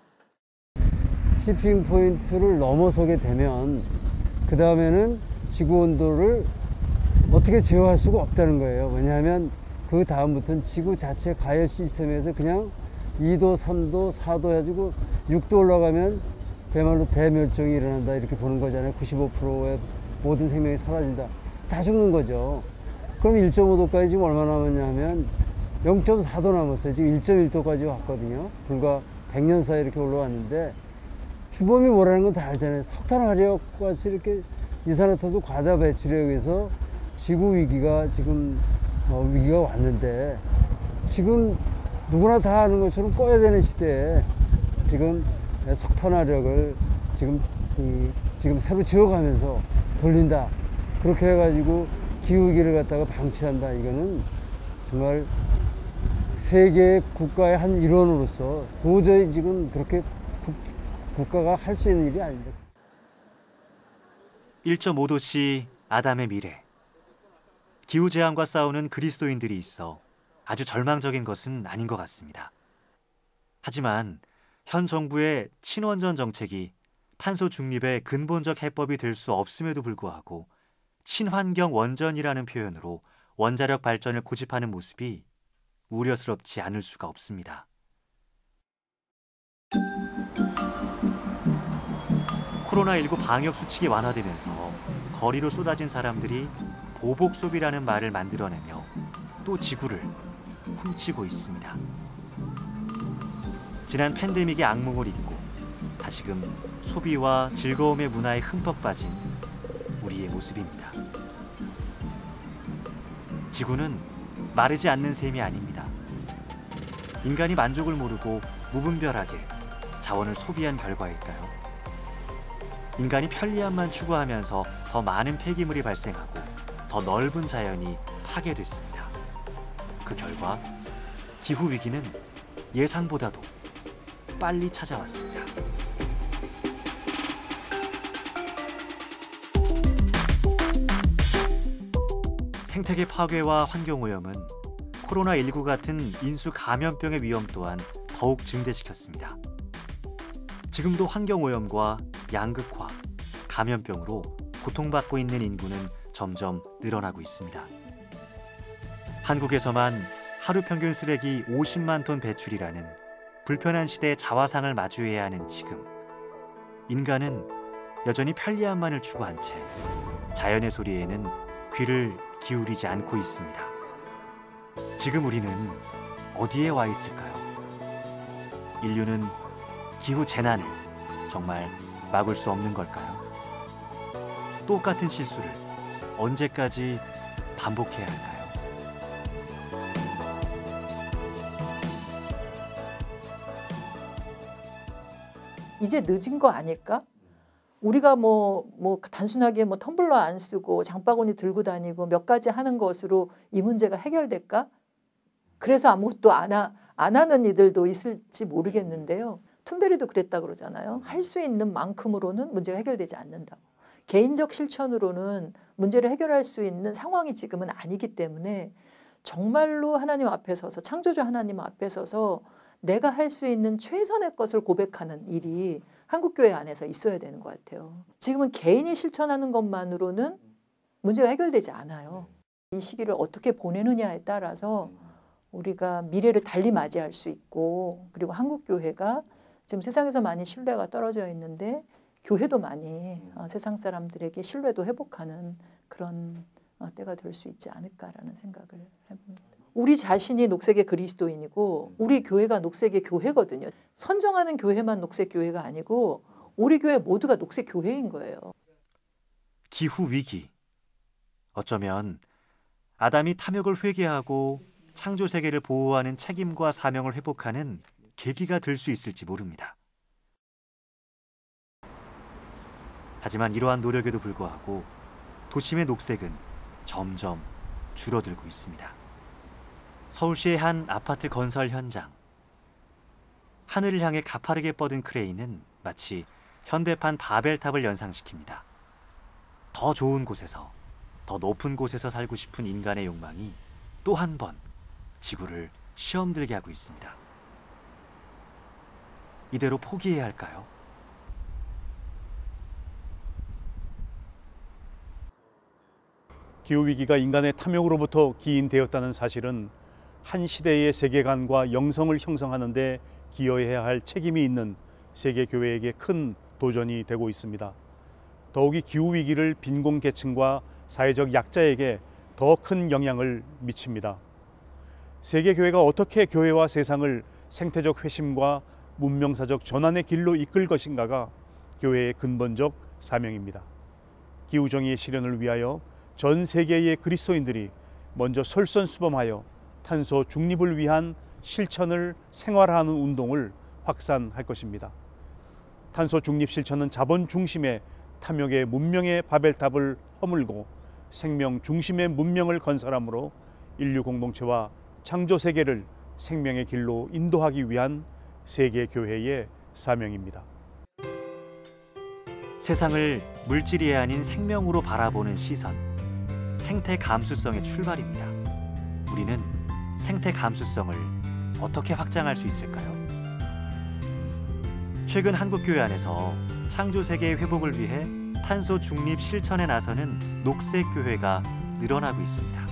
티핑 포인트를 넘어서게 되면 그 다음에는 지구 온도를 어떻게 제어할 수가 없다는 거예요. 왜냐하면 그 다음부터는 지구 자체 가열 시스템에서 그냥 이 도, 삼 도, 사 도 해가지고 육 도 올라가면 그야말로 대멸종이 일어난다 이렇게 보는 거잖아요. 구십오 퍼센트의 모든 생명이 사라진다. 다 죽는 거죠. 그럼 일 점 오 도까지 지금 얼마 남았냐 하면 영 점 사 도 남았어요. 지금 일 점 일 도까지 왔거든요. 불과 백 년 사이에 이렇게 올라왔는데 주범이 뭐라는 건 다 알잖아요. 석탄 화력같이 이렇게 이산화탄소 과다 배출에 의해서 지구 위기가 지금 어, 위기가 왔는데 지금 누구나 다 아는 것처럼 꺼야 되는 시대에 지금 석탄화력을 지금 이, 지금 새로 지어가면서 돌린다. 그렇게 해가지고 기후 위기를 갖다가 방치한다. 이거는 정말 세계 국가의 한 일원으로서 도저히 지금 그렇게 국, 국가가 할 수 있는 일이 아닙니다. 일 점 오 도씨 아담의 미래. 기후재앙과 싸우는 그리스도인들이 있어 아주 절망적인 것은 아닌 것 같습니다. 하지만 현 정부의 친원전 정책이 탄소 중립의 근본적 해법이 될 수 없음에도 불구하고 친환경 원전이라는 표현으로 원자력 발전을 고집하는 모습이 우려스럽지 않을 수가 없습니다. 코로나십구 방역 수칙이 완화되면서 거리로 쏟아진 사람들이 보복 소비라는 말을 만들어내며 또 지구를 훔치고 있습니다. 지난 팬데믹의 악몽을 잊고 다시금 소비와 즐거움의 문화에 흠뻑 빠진 우리의 모습입니다. 지구는 마르지 않는 셈이 아닙니다. 인간이 만족을 모르고 무분별하게 자원을 소비한 결과일까요? 인간이 편리함만 추구하면서 더 많은 폐기물이 발생하고 더 넓은 자연이 파괴됐습니다. 그 결과 기후위기는 예상보다도 빨리 찾아왔습니다. 생태계 파괴와 환경오염은 코로나십구 같은 인수 감염병의 위험 또한 더욱 증대시켰습니다. 지금도 환경오염과 양극화, 감염병으로 고통받고 있는 인구는 점점 늘어나고 있습니다. 한국에서만 하루 평균 쓰레기 오십만 톤 배출이라는 불편한 시대의 자화상을 마주해야 하는 지금, 인간은 여전히 편리함만을 추구한 채 자연의 소리에는 귀를 기울이지 않고 있습니다. 지금 우리는 어디에 와 있을까요? 인류는 기후 재난을 정말 막을 수 없는 걸까요? 똑같은 실수를 언제까지 반복해야 할까요? 이제 늦은 거 아닐까? 우리가 뭐, 뭐 단순하게 뭐 텀블러 안 쓰고 장바구니 들고 다니고 몇 가지 하는 것으로 이 문제가 해결될까? 그래서 아무것도 안, 하, 안 하는 이들도 있을지 모르겠는데요. 툰베리도 그랬다 그러잖아요. 할 수 있는 만큼으로는 문제가 해결되지 않는다고. 개인적 실천으로는 문제를 해결할 수 있는 상황이 지금은 아니기 때문에 정말로 하나님 앞에 서서, 창조주 하나님 앞에 서서 내가 할 수 있는 최선의 것을 고백하는 일이 한국교회 안에서 있어야 되는 것 같아요. 지금은 개인이 실천하는 것만으로는 문제가 해결되지 않아요. 이 시기를 어떻게 보내느냐에 따라서 우리가 미래를 달리 맞이할 수 있고, 그리고 한국교회가 지금 세상에서 많이 신뢰가 떨어져 있는데 교회도 많이 어, 세상 사람들에게 신뢰도 회복하는 그런 어, 때가 될 수 있지 않을까라는 생각을 해봅니다. 우리 자신이 녹색의 그리스도인이고 우리 교회가 녹색의 교회거든요. 선정하는 교회만 녹색 교회가 아니고 우리 교회 모두가 녹색 교회인 거예요. 기후 위기. 어쩌면 아담이 탐욕을 회개하고 창조 세계를 보호하는 책임과 사명을 회복하는 계기가 될 수 있을지 모릅니다. 하지만 이러한 노력에도 불구하고 도심의 녹색은 점점 줄어들고 있습니다. 서울시의 한 아파트 건설 현장. 하늘을 향해 가파르게 뻗은 크레인은 마치 현대판 바벨탑을 연상시킵니다. 더 좋은 곳에서, 더 높은 곳에서 살고 싶은 인간의 욕망이 또 한 번 지구를 시험 들게 하고 있습니다. 이대로 포기해야 할까요? 기후위기가 인간의 탐욕으로부터 기인되었다는 사실은 한 시대의 세계관과 영성을 형성하는 데 기여해야 할 책임이 있는 세계교회에게 큰 도전이 되고 있습니다. 더욱이 기후위기를 빈곤계층과 사회적 약자에게 더 큰 영향을 미칩니다. 세계교회가 어떻게 교회와 세상을 생태적 회심과 문명사적 전환의 길로 이끌 것인가가 교회의 근본적 사명입니다. 기후정의의 실현을 위하여 전 세계의 그리스도인들이 먼저 솔선수범하여 탄소 중립을 위한 실천을 생활화하는 운동을 확산할 것입니다. 탄소 중립 실천은 자본 중심의 탐욕의 문명의 바벨탑을 허물고 생명 중심의 문명을 건설함으로 인류 공동체와 창조 세계를 생명의 길로 인도하기 위한 세계 교회의 사명입니다. 세상을 물질이 아닌 생명으로 바라보는 시선, 생태 감수성의 출발입니다. 우리는 생태 감수성을 어떻게 확장할 수 있을까요? 최근 한국교회 안에서 창조 세계의 회복을 위해 탄소 중립 실천에 나서는 녹색 교회가 늘어나고 있습니다.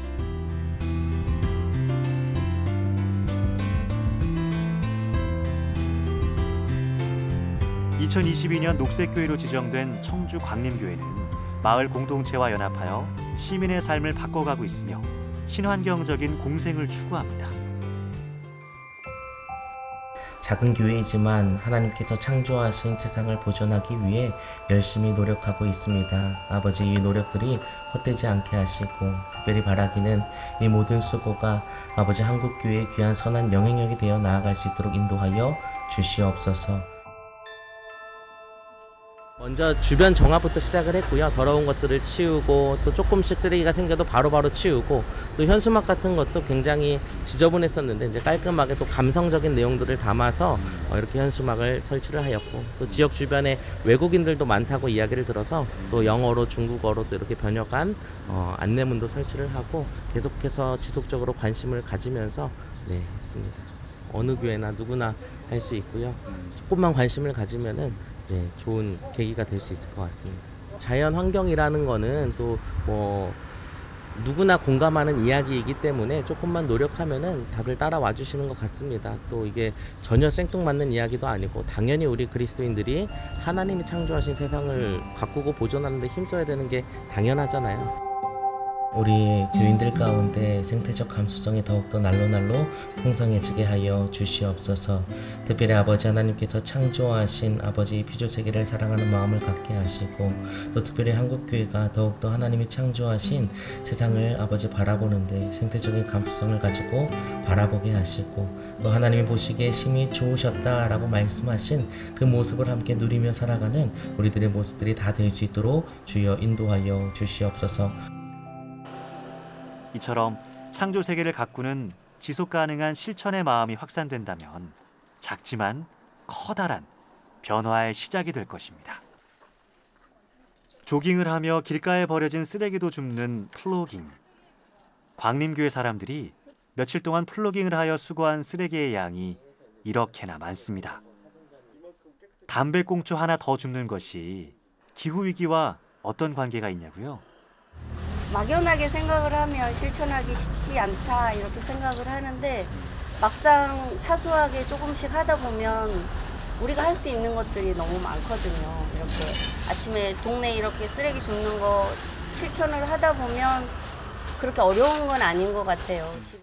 이천이십이 년 녹색교회로 지정된 청주 광림교회는 마을 공동체와 연합하여 시민의 삶을 바꿔가고 있으며 친환경적인 공생을 추구합니다. 작은 교회이지만 하나님께서 창조하신 세상을 보존하기 위해 열심히 노력하고 있습니다. 아버지, 이 노력들이 헛되지 않게 하시고 특별히 바라기는 이 모든 수고가 아버지 한국교회의 귀한 선한 영향력이 되어 나아갈 수 있도록 인도하여 주시옵소서. 먼저 주변 정화부터 시작을 했고요. 더러운 것들을 치우고 또 조금씩 쓰레기가 생겨도 바로바로 치우고 또 현수막 같은 것도 굉장히 지저분했었는데 이제 깔끔하게 또 감성적인 내용들을 담아서 어 이렇게 현수막을 설치를 하였고 또 지역 주변에 외국인들도 많다고 이야기를 들어서 또 영어로 중국어로도 이렇게 번역한 어 안내문도 설치를 하고 계속해서 지속적으로 관심을 가지면서 네 했습니다. 어느 교회나 누구나 할 수 있고요. 조금만 관심을 가지면은 네, 좋은 계기가 될 수 있을 것 같습니다. 자연 환경이라는 거는 또 뭐 누구나 공감하는 이야기이기 때문에 조금만 노력하면은 다들 따라와 주시는 것 같습니다. 또 이게 전혀 생뚱맞는 이야기도 아니고 당연히 우리 그리스도인들이 하나님이 창조하신 세상을 가꾸고 보존하는 데 힘써야 되는 게 당연하잖아요. 우리 교인들 가운데 생태적 감수성이 더욱더 날로날로 풍성해지게 하여 주시옵소서. 특별히 아버지 하나님께서 창조하신 아버지 피조세계를 사랑하는 마음을 갖게 하시고, 또 특별히 한국교회가 더욱더 하나님이 창조하신 세상을 아버지 바라보는데 생태적인 감수성을 가지고 바라보게 하시고, 또 하나님이 보시기에 심히 좋으셨다라고 말씀하신 그 모습을 함께 누리며 살아가는 우리들의 모습들이 다 될 수 있도록 주여 인도하여 주시옵소서. 이처럼 창조 세계를 가꾸는 지속 가능한 실천의 마음이 확산된다면 작지만 커다란 변화의 시작이 될 것입니다. 조깅을 하며 길가에 버려진 쓰레기도 줍는 플로깅. 광림교회 사람들이 며칠 동안 플로깅을 하여 수거한 쓰레기의 양이 이렇게나 많습니다. 담배꽁초 하나 더 줍는 것이 기후위기와 어떤 관계가 있냐고요? 막연하게 생각을 하면 실천하기 쉽지 않다 이렇게 생각을 하는데, 막상 사소하게 조금씩 하다 보면 우리가 할 수 있는 것들이 너무 많거든요. 이렇게 아침에 동네 이렇게 쓰레기 줍는 거 실천을 하다 보면 그렇게 어려운 건 아닌 것 같아요.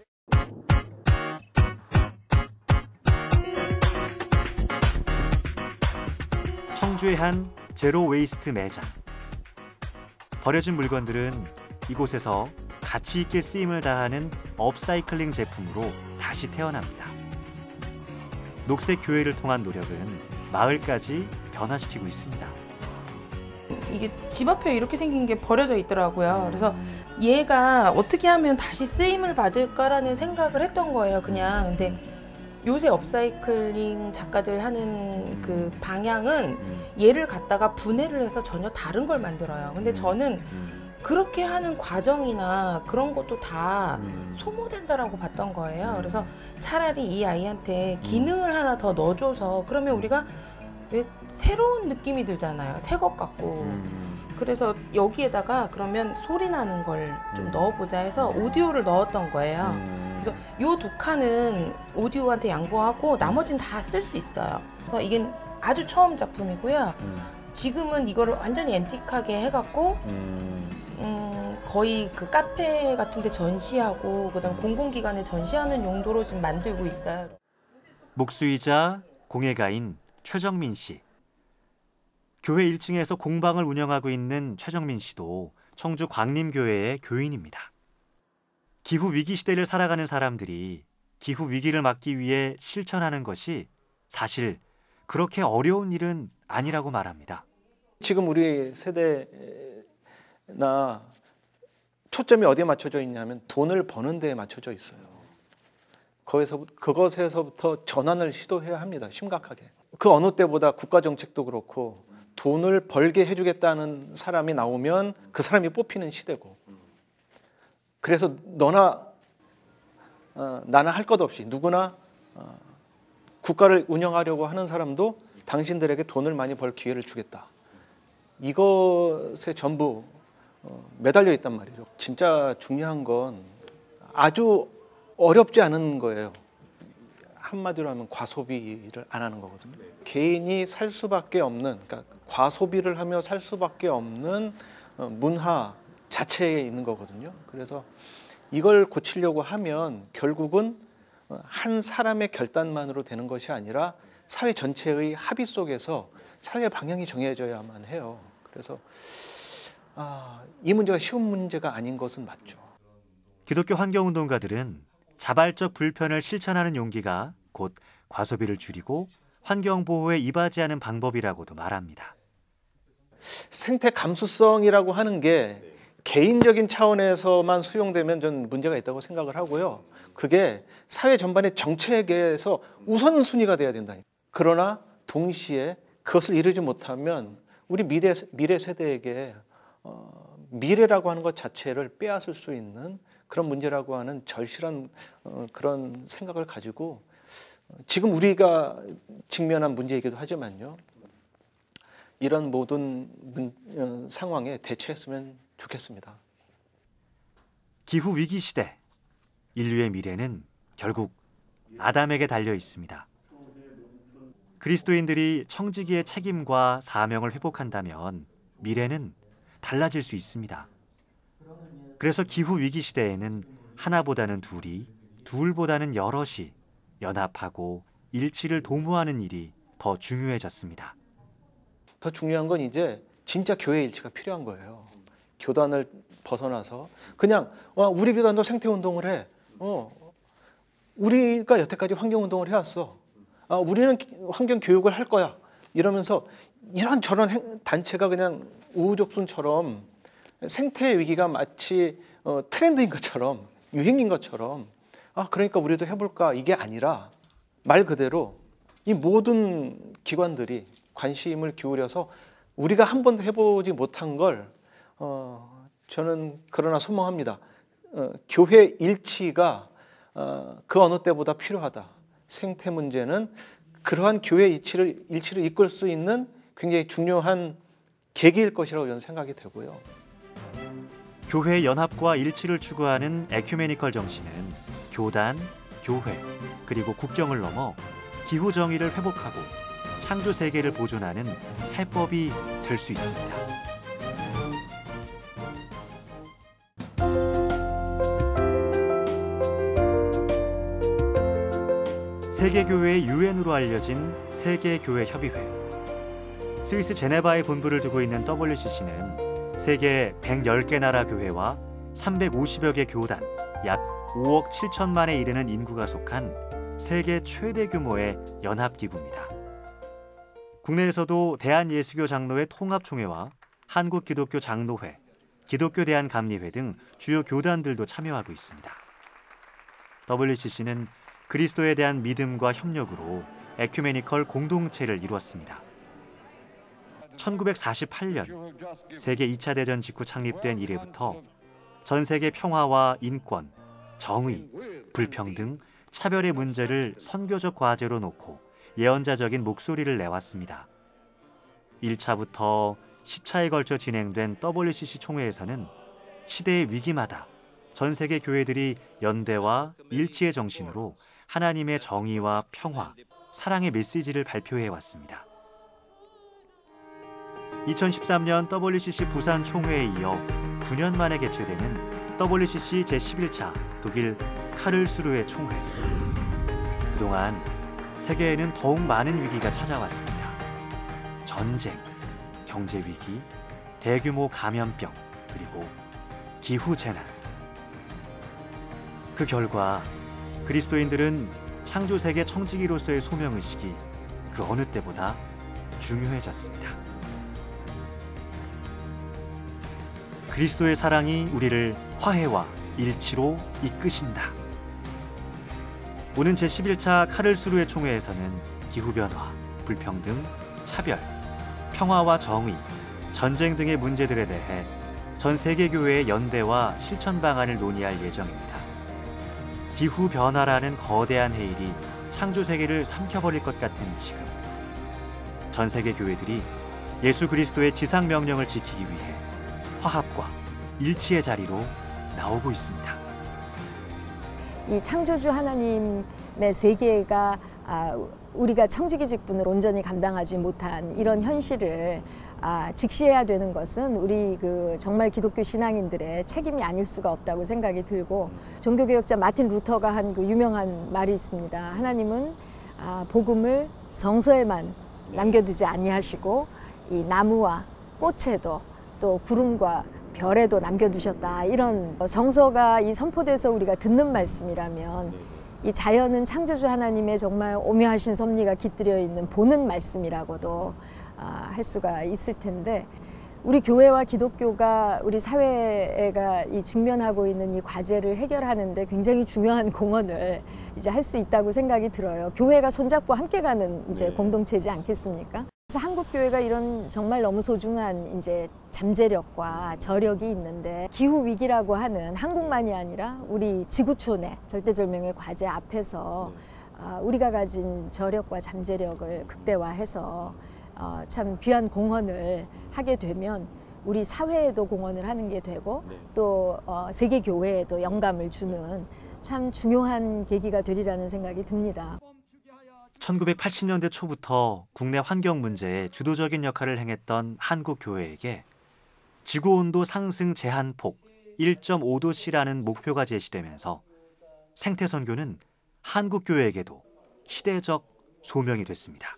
청주의 한 제로 웨이스트 매장. 버려진 물건들은 이곳에서 가치 있게 쓰임을 다하는 업사이클링 제품으로 다시 태어납니다. 녹색 교회를 통한 노력은 마을까지 변화시키고 있습니다. 이게 집 앞에 이렇게 생긴 게 버려져 있더라고요. 그래서 얘가 어떻게 하면 다시 쓰임을 받을까라는 생각을 했던 거예요, 그냥. 근데 요새 업사이클링 작가들 하는 그 방향은 얘를 갖다가 분해를 해서 전혀 다른 걸 만들어요. 근데 저는 그렇게 하는 과정이나 그런 것도 다 소모된다라고 봤던 거예요. 그래서 차라리 이 아이한테 기능을 하나 더 넣어줘서, 그러면 우리가 왜 새로운 느낌이 들잖아요. 새 것 같고. 그래서 여기에다가 그러면 소리 나는 걸 좀 넣어보자 해서 오디오를 넣었던 거예요. 그래서 요 두 칸은 오디오한테 양보하고 나머지는 다 쓸 수 있어요. 그래서 이게 아주 처음 작품이고요. 지금은 이거를 완전히 앤틱하게 해갖고 음, 거의 그 카페 같은 데 전시하고 그다음 공공기관에 전시하는 용도로 지금 만들고 있어요. 목수이자 공예가인 최정민 씨. 교회 일 층에서 공방을 운영하고 있는 최정민 씨도 청주 광림교회의 교인입니다. 기후 위기 시대를 살아가는 사람들이 기후 위기를 막기 위해 실천하는 것이 사실 그렇게 어려운 일은 아니라고 말합니다. 지금 우리 세대나 초점이 어디에 맞춰져 있냐면 돈을 버는 데에 맞춰져 있어요. 거기서 그것에서부터 전환을 시도해야 합니다. 심각하게. 그 어느 때보다 국가 정책도 그렇고 돈을 벌게 해주겠다는 사람이 나오면 그 사람이 뽑히는 시대고. 그래서 너나 어, 나나 할 것 없이 누구나 어, 국가를 운영하려고 하는 사람도 당신들에게 돈을 많이 벌 기회를 주겠다. 이것에 전부 어, 매달려 있단 말이죠. 진짜 중요한 건 아주 어렵지 않은 거예요. 한마디로 하면 과소비를 안 하는 거거든요. 개인이 살 수밖에 없는, 그러니까 과소비를 하며 살 수밖에 없는 어, 문화 자체에 있는 거거든요. 그래서 이걸 고치려고 하면 결국은 한 사람의 결단만으로 되는 것이 아니라 사회 전체의 합의 속에서 사회 방향이 정해져야만 해요. 그래서 아, 이 문제가 쉬운 문제가 아닌 것은 맞죠. 기독교 환경운동가들은 자발적 불편을 실천하는 용기가 곧 과소비를 줄이고 환경보호에 이바지하는 방법이라고도 말합니다. 생태 감수성이라고 하는 게 개인적인 차원에서만 수용되면 전 문제가 있다고 생각을 하고요. 그게 사회 전반의 정책에서 우선순위가 돼야 된다니까. 그러나 동시에 그것을 이루지 못하면 우리 미래, 미래 세대에게 어, 미래라고 하는 것 자체를 빼앗을 수 있는 그런 문제라고 하는 절실한 어, 그런 생각을 가지고 지금 우리가 직면한 문제이기도 하지만요. 이런 모든 문, 어, 상황에 대처했으면 좋겠습니다. 기후 위기 시대, 인류의 미래는 결국 아담에게 달려 있습니다. 그리스도인들이 청지기의 책임과 사명을 회복한다면 미래는 달라질 수 있습니다. 그래서 기후 위기 시대에는 하나보다는 둘이, 둘보다는 여럿이 연합하고 일치를 도모하는 일이 더 중요해졌습니다. 더 중요한 건 이제 진짜 교회 일치가 필요한 거예요. 교단을 벗어나서 그냥 와, 우리 교단도 생태운동을 해. 어, 우리가 여태까지 환경운동을 해왔어. 아, 우리는 환경교육을 할 거야. 이러면서 이런저런 단체가 그냥 우후죽순처럼 생태 위기가 마치 어, 트렌드인 것처럼 유행인 것처럼 아 그러니까 우리도 해볼까 이게 아니라 말 그대로 이 모든 기관들이 관심을 기울여서 우리가 한 번도 해보지 못한 걸 어, 저는 그러나 소망합니다. 어, 교회 일치가 어, 그 어느 때보다 필요하다. 생태 문제는 그러한 교회 일치를, 일치를 이끌 수 있는 굉장히 중요한 계기일 것이라고 저는 생각이 되고요. 교회 연합과 일치를 추구하는 에큐메니컬 정신은 교단, 교회, 그리고 국경을 넘어 기후 정의를 회복하고 창조 세계를 보존하는 해법이 될 수 있습니다. 세계교회의 유엔으로 알려진 세계교회협의회. 스위스 제네바에 본부를 두고 있는 더블유씨씨는 세계 백십 개 나라 교회와 삼백오십여 개 교단, 약 오억 칠천만에 이르는 인구가 속한 세계 최대 규모의 연합기구입니다. 국내에서도 대한예수교 장로회 통합총회와 한국기독교 장로회, 기독교 대한감리회 등 주요 교단들도 참여하고 있습니다. 더블유씨씨는 그리스도에 대한 믿음과 협력으로 에큐메니컬 공동체를 이루었습니다. 천구백사십팔 년 세계 이 차 대전 직후 창립된 이래부터 전 세계 평화와 인권, 정의, 불평등, 차별의 문제를 선교적 과제로 놓고 예언자적인 목소리를 내왔습니다. 일 차부터 십 차에 걸쳐 진행된 더블유씨씨 총회에서는 시대의 위기마다 전 세계 교회들이 연대와 일치의 정신으로 하나님의 정의와 평화, 사랑의 메시지를 발표해 왔습니다. 이천십삼 년 더블유씨씨 부산 총회에 이어 구 년 만에 개최되는 더블유씨씨 제십일 차 독일 카를스루헤 총회. 그동안 세계에는 더욱 많은 위기가 찾아왔습니다. 전쟁, 경제 위기, 대규모 감염병, 그리고 기후 재난. 그 결과 그리스도인들은 창조세계 청지기로서의 소명의식이 그 어느 때보다 중요해졌습니다. 그리스도의 사랑이 우리를 화해와 일치로 이끄신다. 오는 제십일 차 카를스루헤 총회에서는 기후변화, 불평등, 차별, 평화와 정의, 전쟁 등의 문제들에 대해 전 세계교회의 연대와 실천 방안을 논의할 예정입니다. 기후변화라는 거대한 해일이 창조세계를 삼켜버릴 것 같은 지금, 전 세계 교회들이 예수 그리스도의 지상명령을 지키기 위해 화합과 일치의 자리로 나오고 있습니다. 이 창조주 하나님의 세계가 아, 우리가 청지기 직분을 온전히 감당하지 못한 이런 현실을 아, 직시해야 되는 것은 우리 그 정말 기독교 신앙인들의 책임이 아닐 수가 없다고 생각이 들고, 종교개혁자 마틴 루터가 한 그 유명한 말이 있습니다. 하나님은 아, 복음을 성서에만 남겨두지 아니하시고 이 나무와 꽃에도 또 구름과 별에도 남겨두셨다. 이런 성서가 이 선포돼서 우리가 듣는 말씀이라면 이 자연은 창조주 하나님의 정말 오묘하신 섭리가 깃들여 있는 보는 말씀이라고도 아, 할 수가 있을 텐데, 우리 교회와 기독교가 우리 사회가 이 직면하고 있는 이 과제를 해결하는데 굉장히 중요한 공헌을 이제 할 수 있다고 생각이 들어요. 교회가 손잡고 함께 가는 이제 네. 공동체지 않겠습니까? 그래서 한국 교회가 이런 정말 너무 소중한 이제 잠재력과 저력이 있는데, 기후 위기라고 하는 한국만이 아니라 우리 지구촌의 절대절명의 과제 앞에서 네. 아, 우리가 가진 저력과 잠재력을 극대화해서 어, 참 귀한 공헌을 하게 되면 우리 사회에도 공헌을 하는 게 되고 또 어, 세계 교회에도 영감을 주는 참 중요한 계기가 되리라는 생각이 듭니다. 천구백팔십 년대 초부터 국내 환경 문제에 주도적인 역할을 행했던 한국 교회에게 지구온도 상승 제한폭 일 점 오 도씨라는 목표가 제시되면서 생태 선교는 한국 교회에게도 시대적 소명이 됐습니다.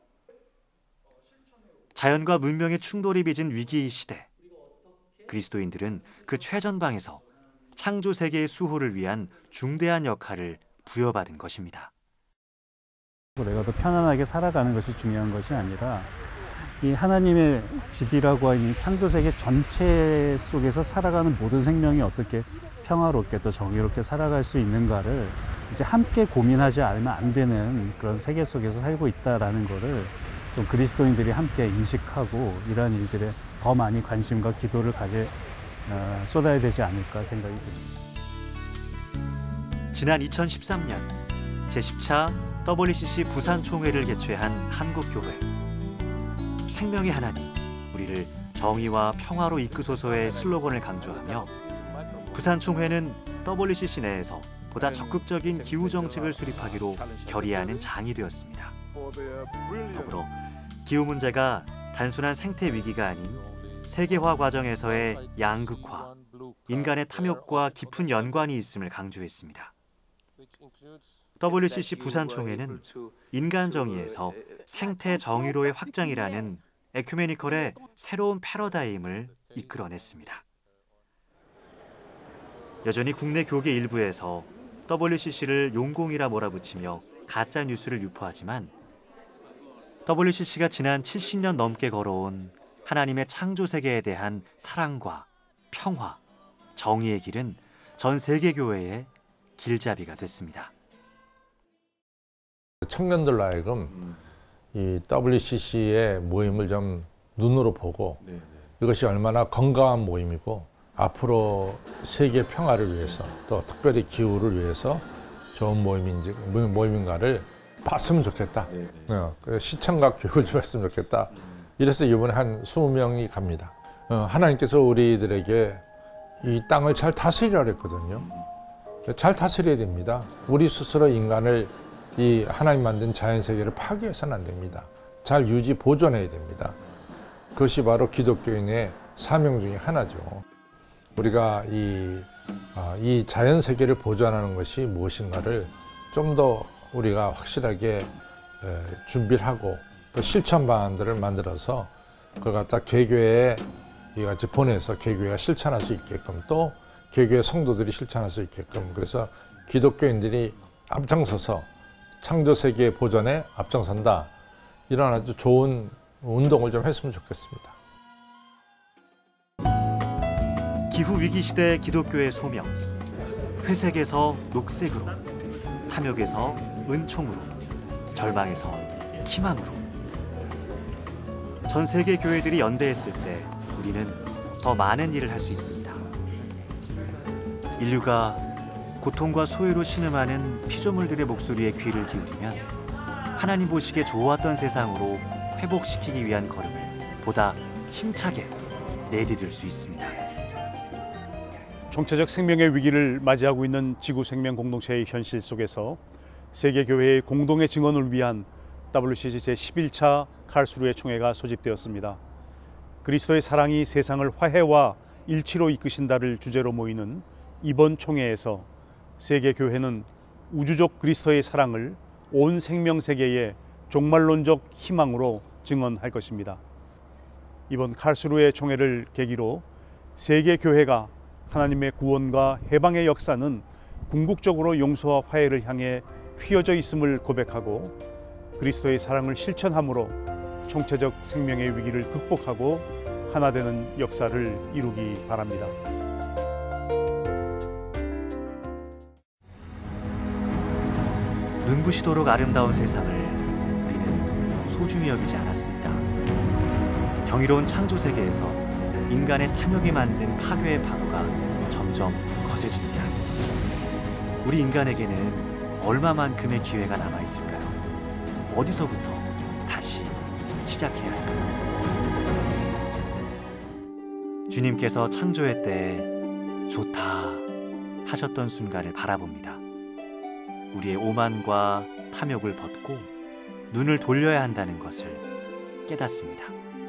자연과 문명의 충돌이 빚은 위기의 시대. 그리스도인들은 그 최전방에서 창조 세계의 수호를 위한 중대한 역할을 부여받은 것입니다. 내가 더 편안하게 살아가는 것이 중요한 것이 아니라 이 하나님의 집이라고 하는 창조 세계 전체 속에서 살아가는 모든 생명이 어떻게 평화롭게 또 정의롭게 살아갈 수 있는가를 이제 함께 고민하지 않으면 안 되는 그런 세계 속에서 살고 있다라는 것을 좀 그리스도인들이 함께 인식하고 이러한 일들에 더 많이 관심과 기도를 가져 어, 쏟아야 되지 않을까 생각이 듭니다. 지난 이천십삼 년 제십 차 더블유씨씨 부산 총회를 개최한 한국교회. 생명의 하나님, 우리를 정의와 평화로 이끄소서의 슬로건을 강조하며 부산 총회는 더블유씨씨 내에서 보다 적극적인 기후 정책을 수립하기로 결의하는 장이 되었습니다. 더불어 기후 문제가 단순한 생태 위기가 아닌 세계화 과정에서의 양극화, 인간의 탐욕과 깊은 연관이 있음을 강조했습니다. 더블유씨씨 부산 총회는 인간 정의에서 생태 정의로의 확장이라는 에큐메니컬의 새로운 패러다임을 이끌어냈습니다. 여전히 국내 교계 일부에서 더블유씨씨를 용공이라 몰아붙이며 가짜 뉴스를 유포하지만 더블유씨씨가 지난 칠십 년 넘게 걸어온 하나님의 창조 세계에 대한 사랑과 평화, 정의의 길은 전 세계 교회의 길잡이가 됐습니다. 청년들로 하여금 이 더블유씨씨의 모임을 좀 눈으로 보고 이것이 얼마나 건강한 모임이고 앞으로 세계 평화를 위해서 또 특별히 기후를 위해서 좋은 모임인지 모임인가를 봤으면 좋겠다. 어, 시청각 교육을 좀 했으면 좋겠다. 이래서 이번에 한 이십 명이 갑니다. 어, 하나님께서 우리들에게 이 땅을 잘 다스리라 그랬거든요. 잘 다스려야 됩니다. 우리 스스로 인간을 이 하나님 만든 자연 세계를 파괴해서는 안 됩니다. 잘 유지 보존해야 됩니다. 그것이 바로 기독교인의 사명 중에 하나죠. 우리가 이, 아, 이 자연 세계를 보존하는 것이 무엇인가를 좀 더 우리가 확실하게 에, 준비를 하고 또 실천 방안들을 만들어서 그걸 갖다 개교회에 이같이 보내서 개교회가 실천할 수 있게끔 또 개교회 성도들이 실천할 수 있게끔 그래서 기독교인들이 앞장서서 창조 세계의 보존에 앞장선다. 이런 아주 좋은 운동을 좀 했으면 좋겠습니다. 기후 위기 시대 기독교의 소명. 회색에서 녹색으로, 탐욕에서 은총으로, 절망에서 희망으로. 전 세계 교회들이 연대했을 때 우리는 더 많은 일을 할 수 있습니다. 인류가 고통과 소외로 신음하는 피조물들의 목소리에 귀를 기울이면 하나님 보시기에 좋았던 세상으로 회복시키기 위한 걸음을 보다 힘차게 내디딜 수 있습니다. 총체적 생명의 위기를 맞이하고 있는 지구 생명 공동체의 현실 속에서 세계교회의 공동의 증언을 위한 더블유씨씨 제십일 차 칼스루의 총회가 소집되었습니다. 그리스도의 사랑이 세상을 화해와 일치로 이끄신다를 주제로 모이는 이번 총회에서 세계교회는 우주적 그리스도의 사랑을 온 생명세계의 종말론적 희망으로 증언할 것입니다. 이번 칼스루의 총회를 계기로 세계교회가 하나님의 구원과 해방의 역사는 궁극적으로 용서와 화해를 향해 휘어져 있음을 고백하고 그리스도의 사랑을 실천함으로 총체적 생명의 위기를 극복하고 하나 되는 역사를 이루기 바랍니다. 눈부시도록 아름다운 세상을 우리는 소중히 여기지 않았습니다. 경이로운 창조 세계에서 인간의 탐욕이 만든 파괴의 파도가 점점 거세집니다. 우리 인간에게는 얼마만큼의 기회가 남아 있을까요? 어디서부터 다시 시작 시작해야 할까요? 주님께서 창조의 때에 좋다 하셨던 순간을 바라봅니다. 우리의 오만과 탐욕을 벗고 눈을 돌려야 한다는 것을 깨닫습니다.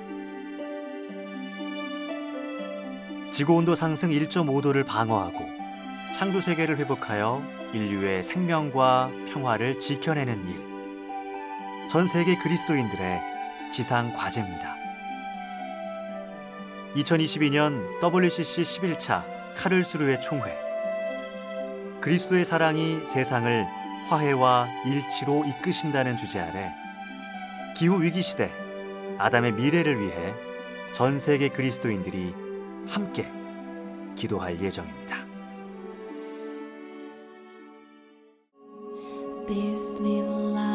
지구온도 상승 일 점 오 도를 방어하고 창조 세계를 회복하여 인류의 생명과 평화를 지켜내는 일. 전 세계 그리스도인들의 지상 과제입니다. 이천이십이 년 더블유씨씨 십일 차 카를스루해 총회. 그리스도의 사랑이 세상을 화해와 일치로 이끄신다는 주제 아래 기후위기 시대 아담의 미래를 위해 전 세계 그리스도인들이 함께 기도할 예정입니다. This little light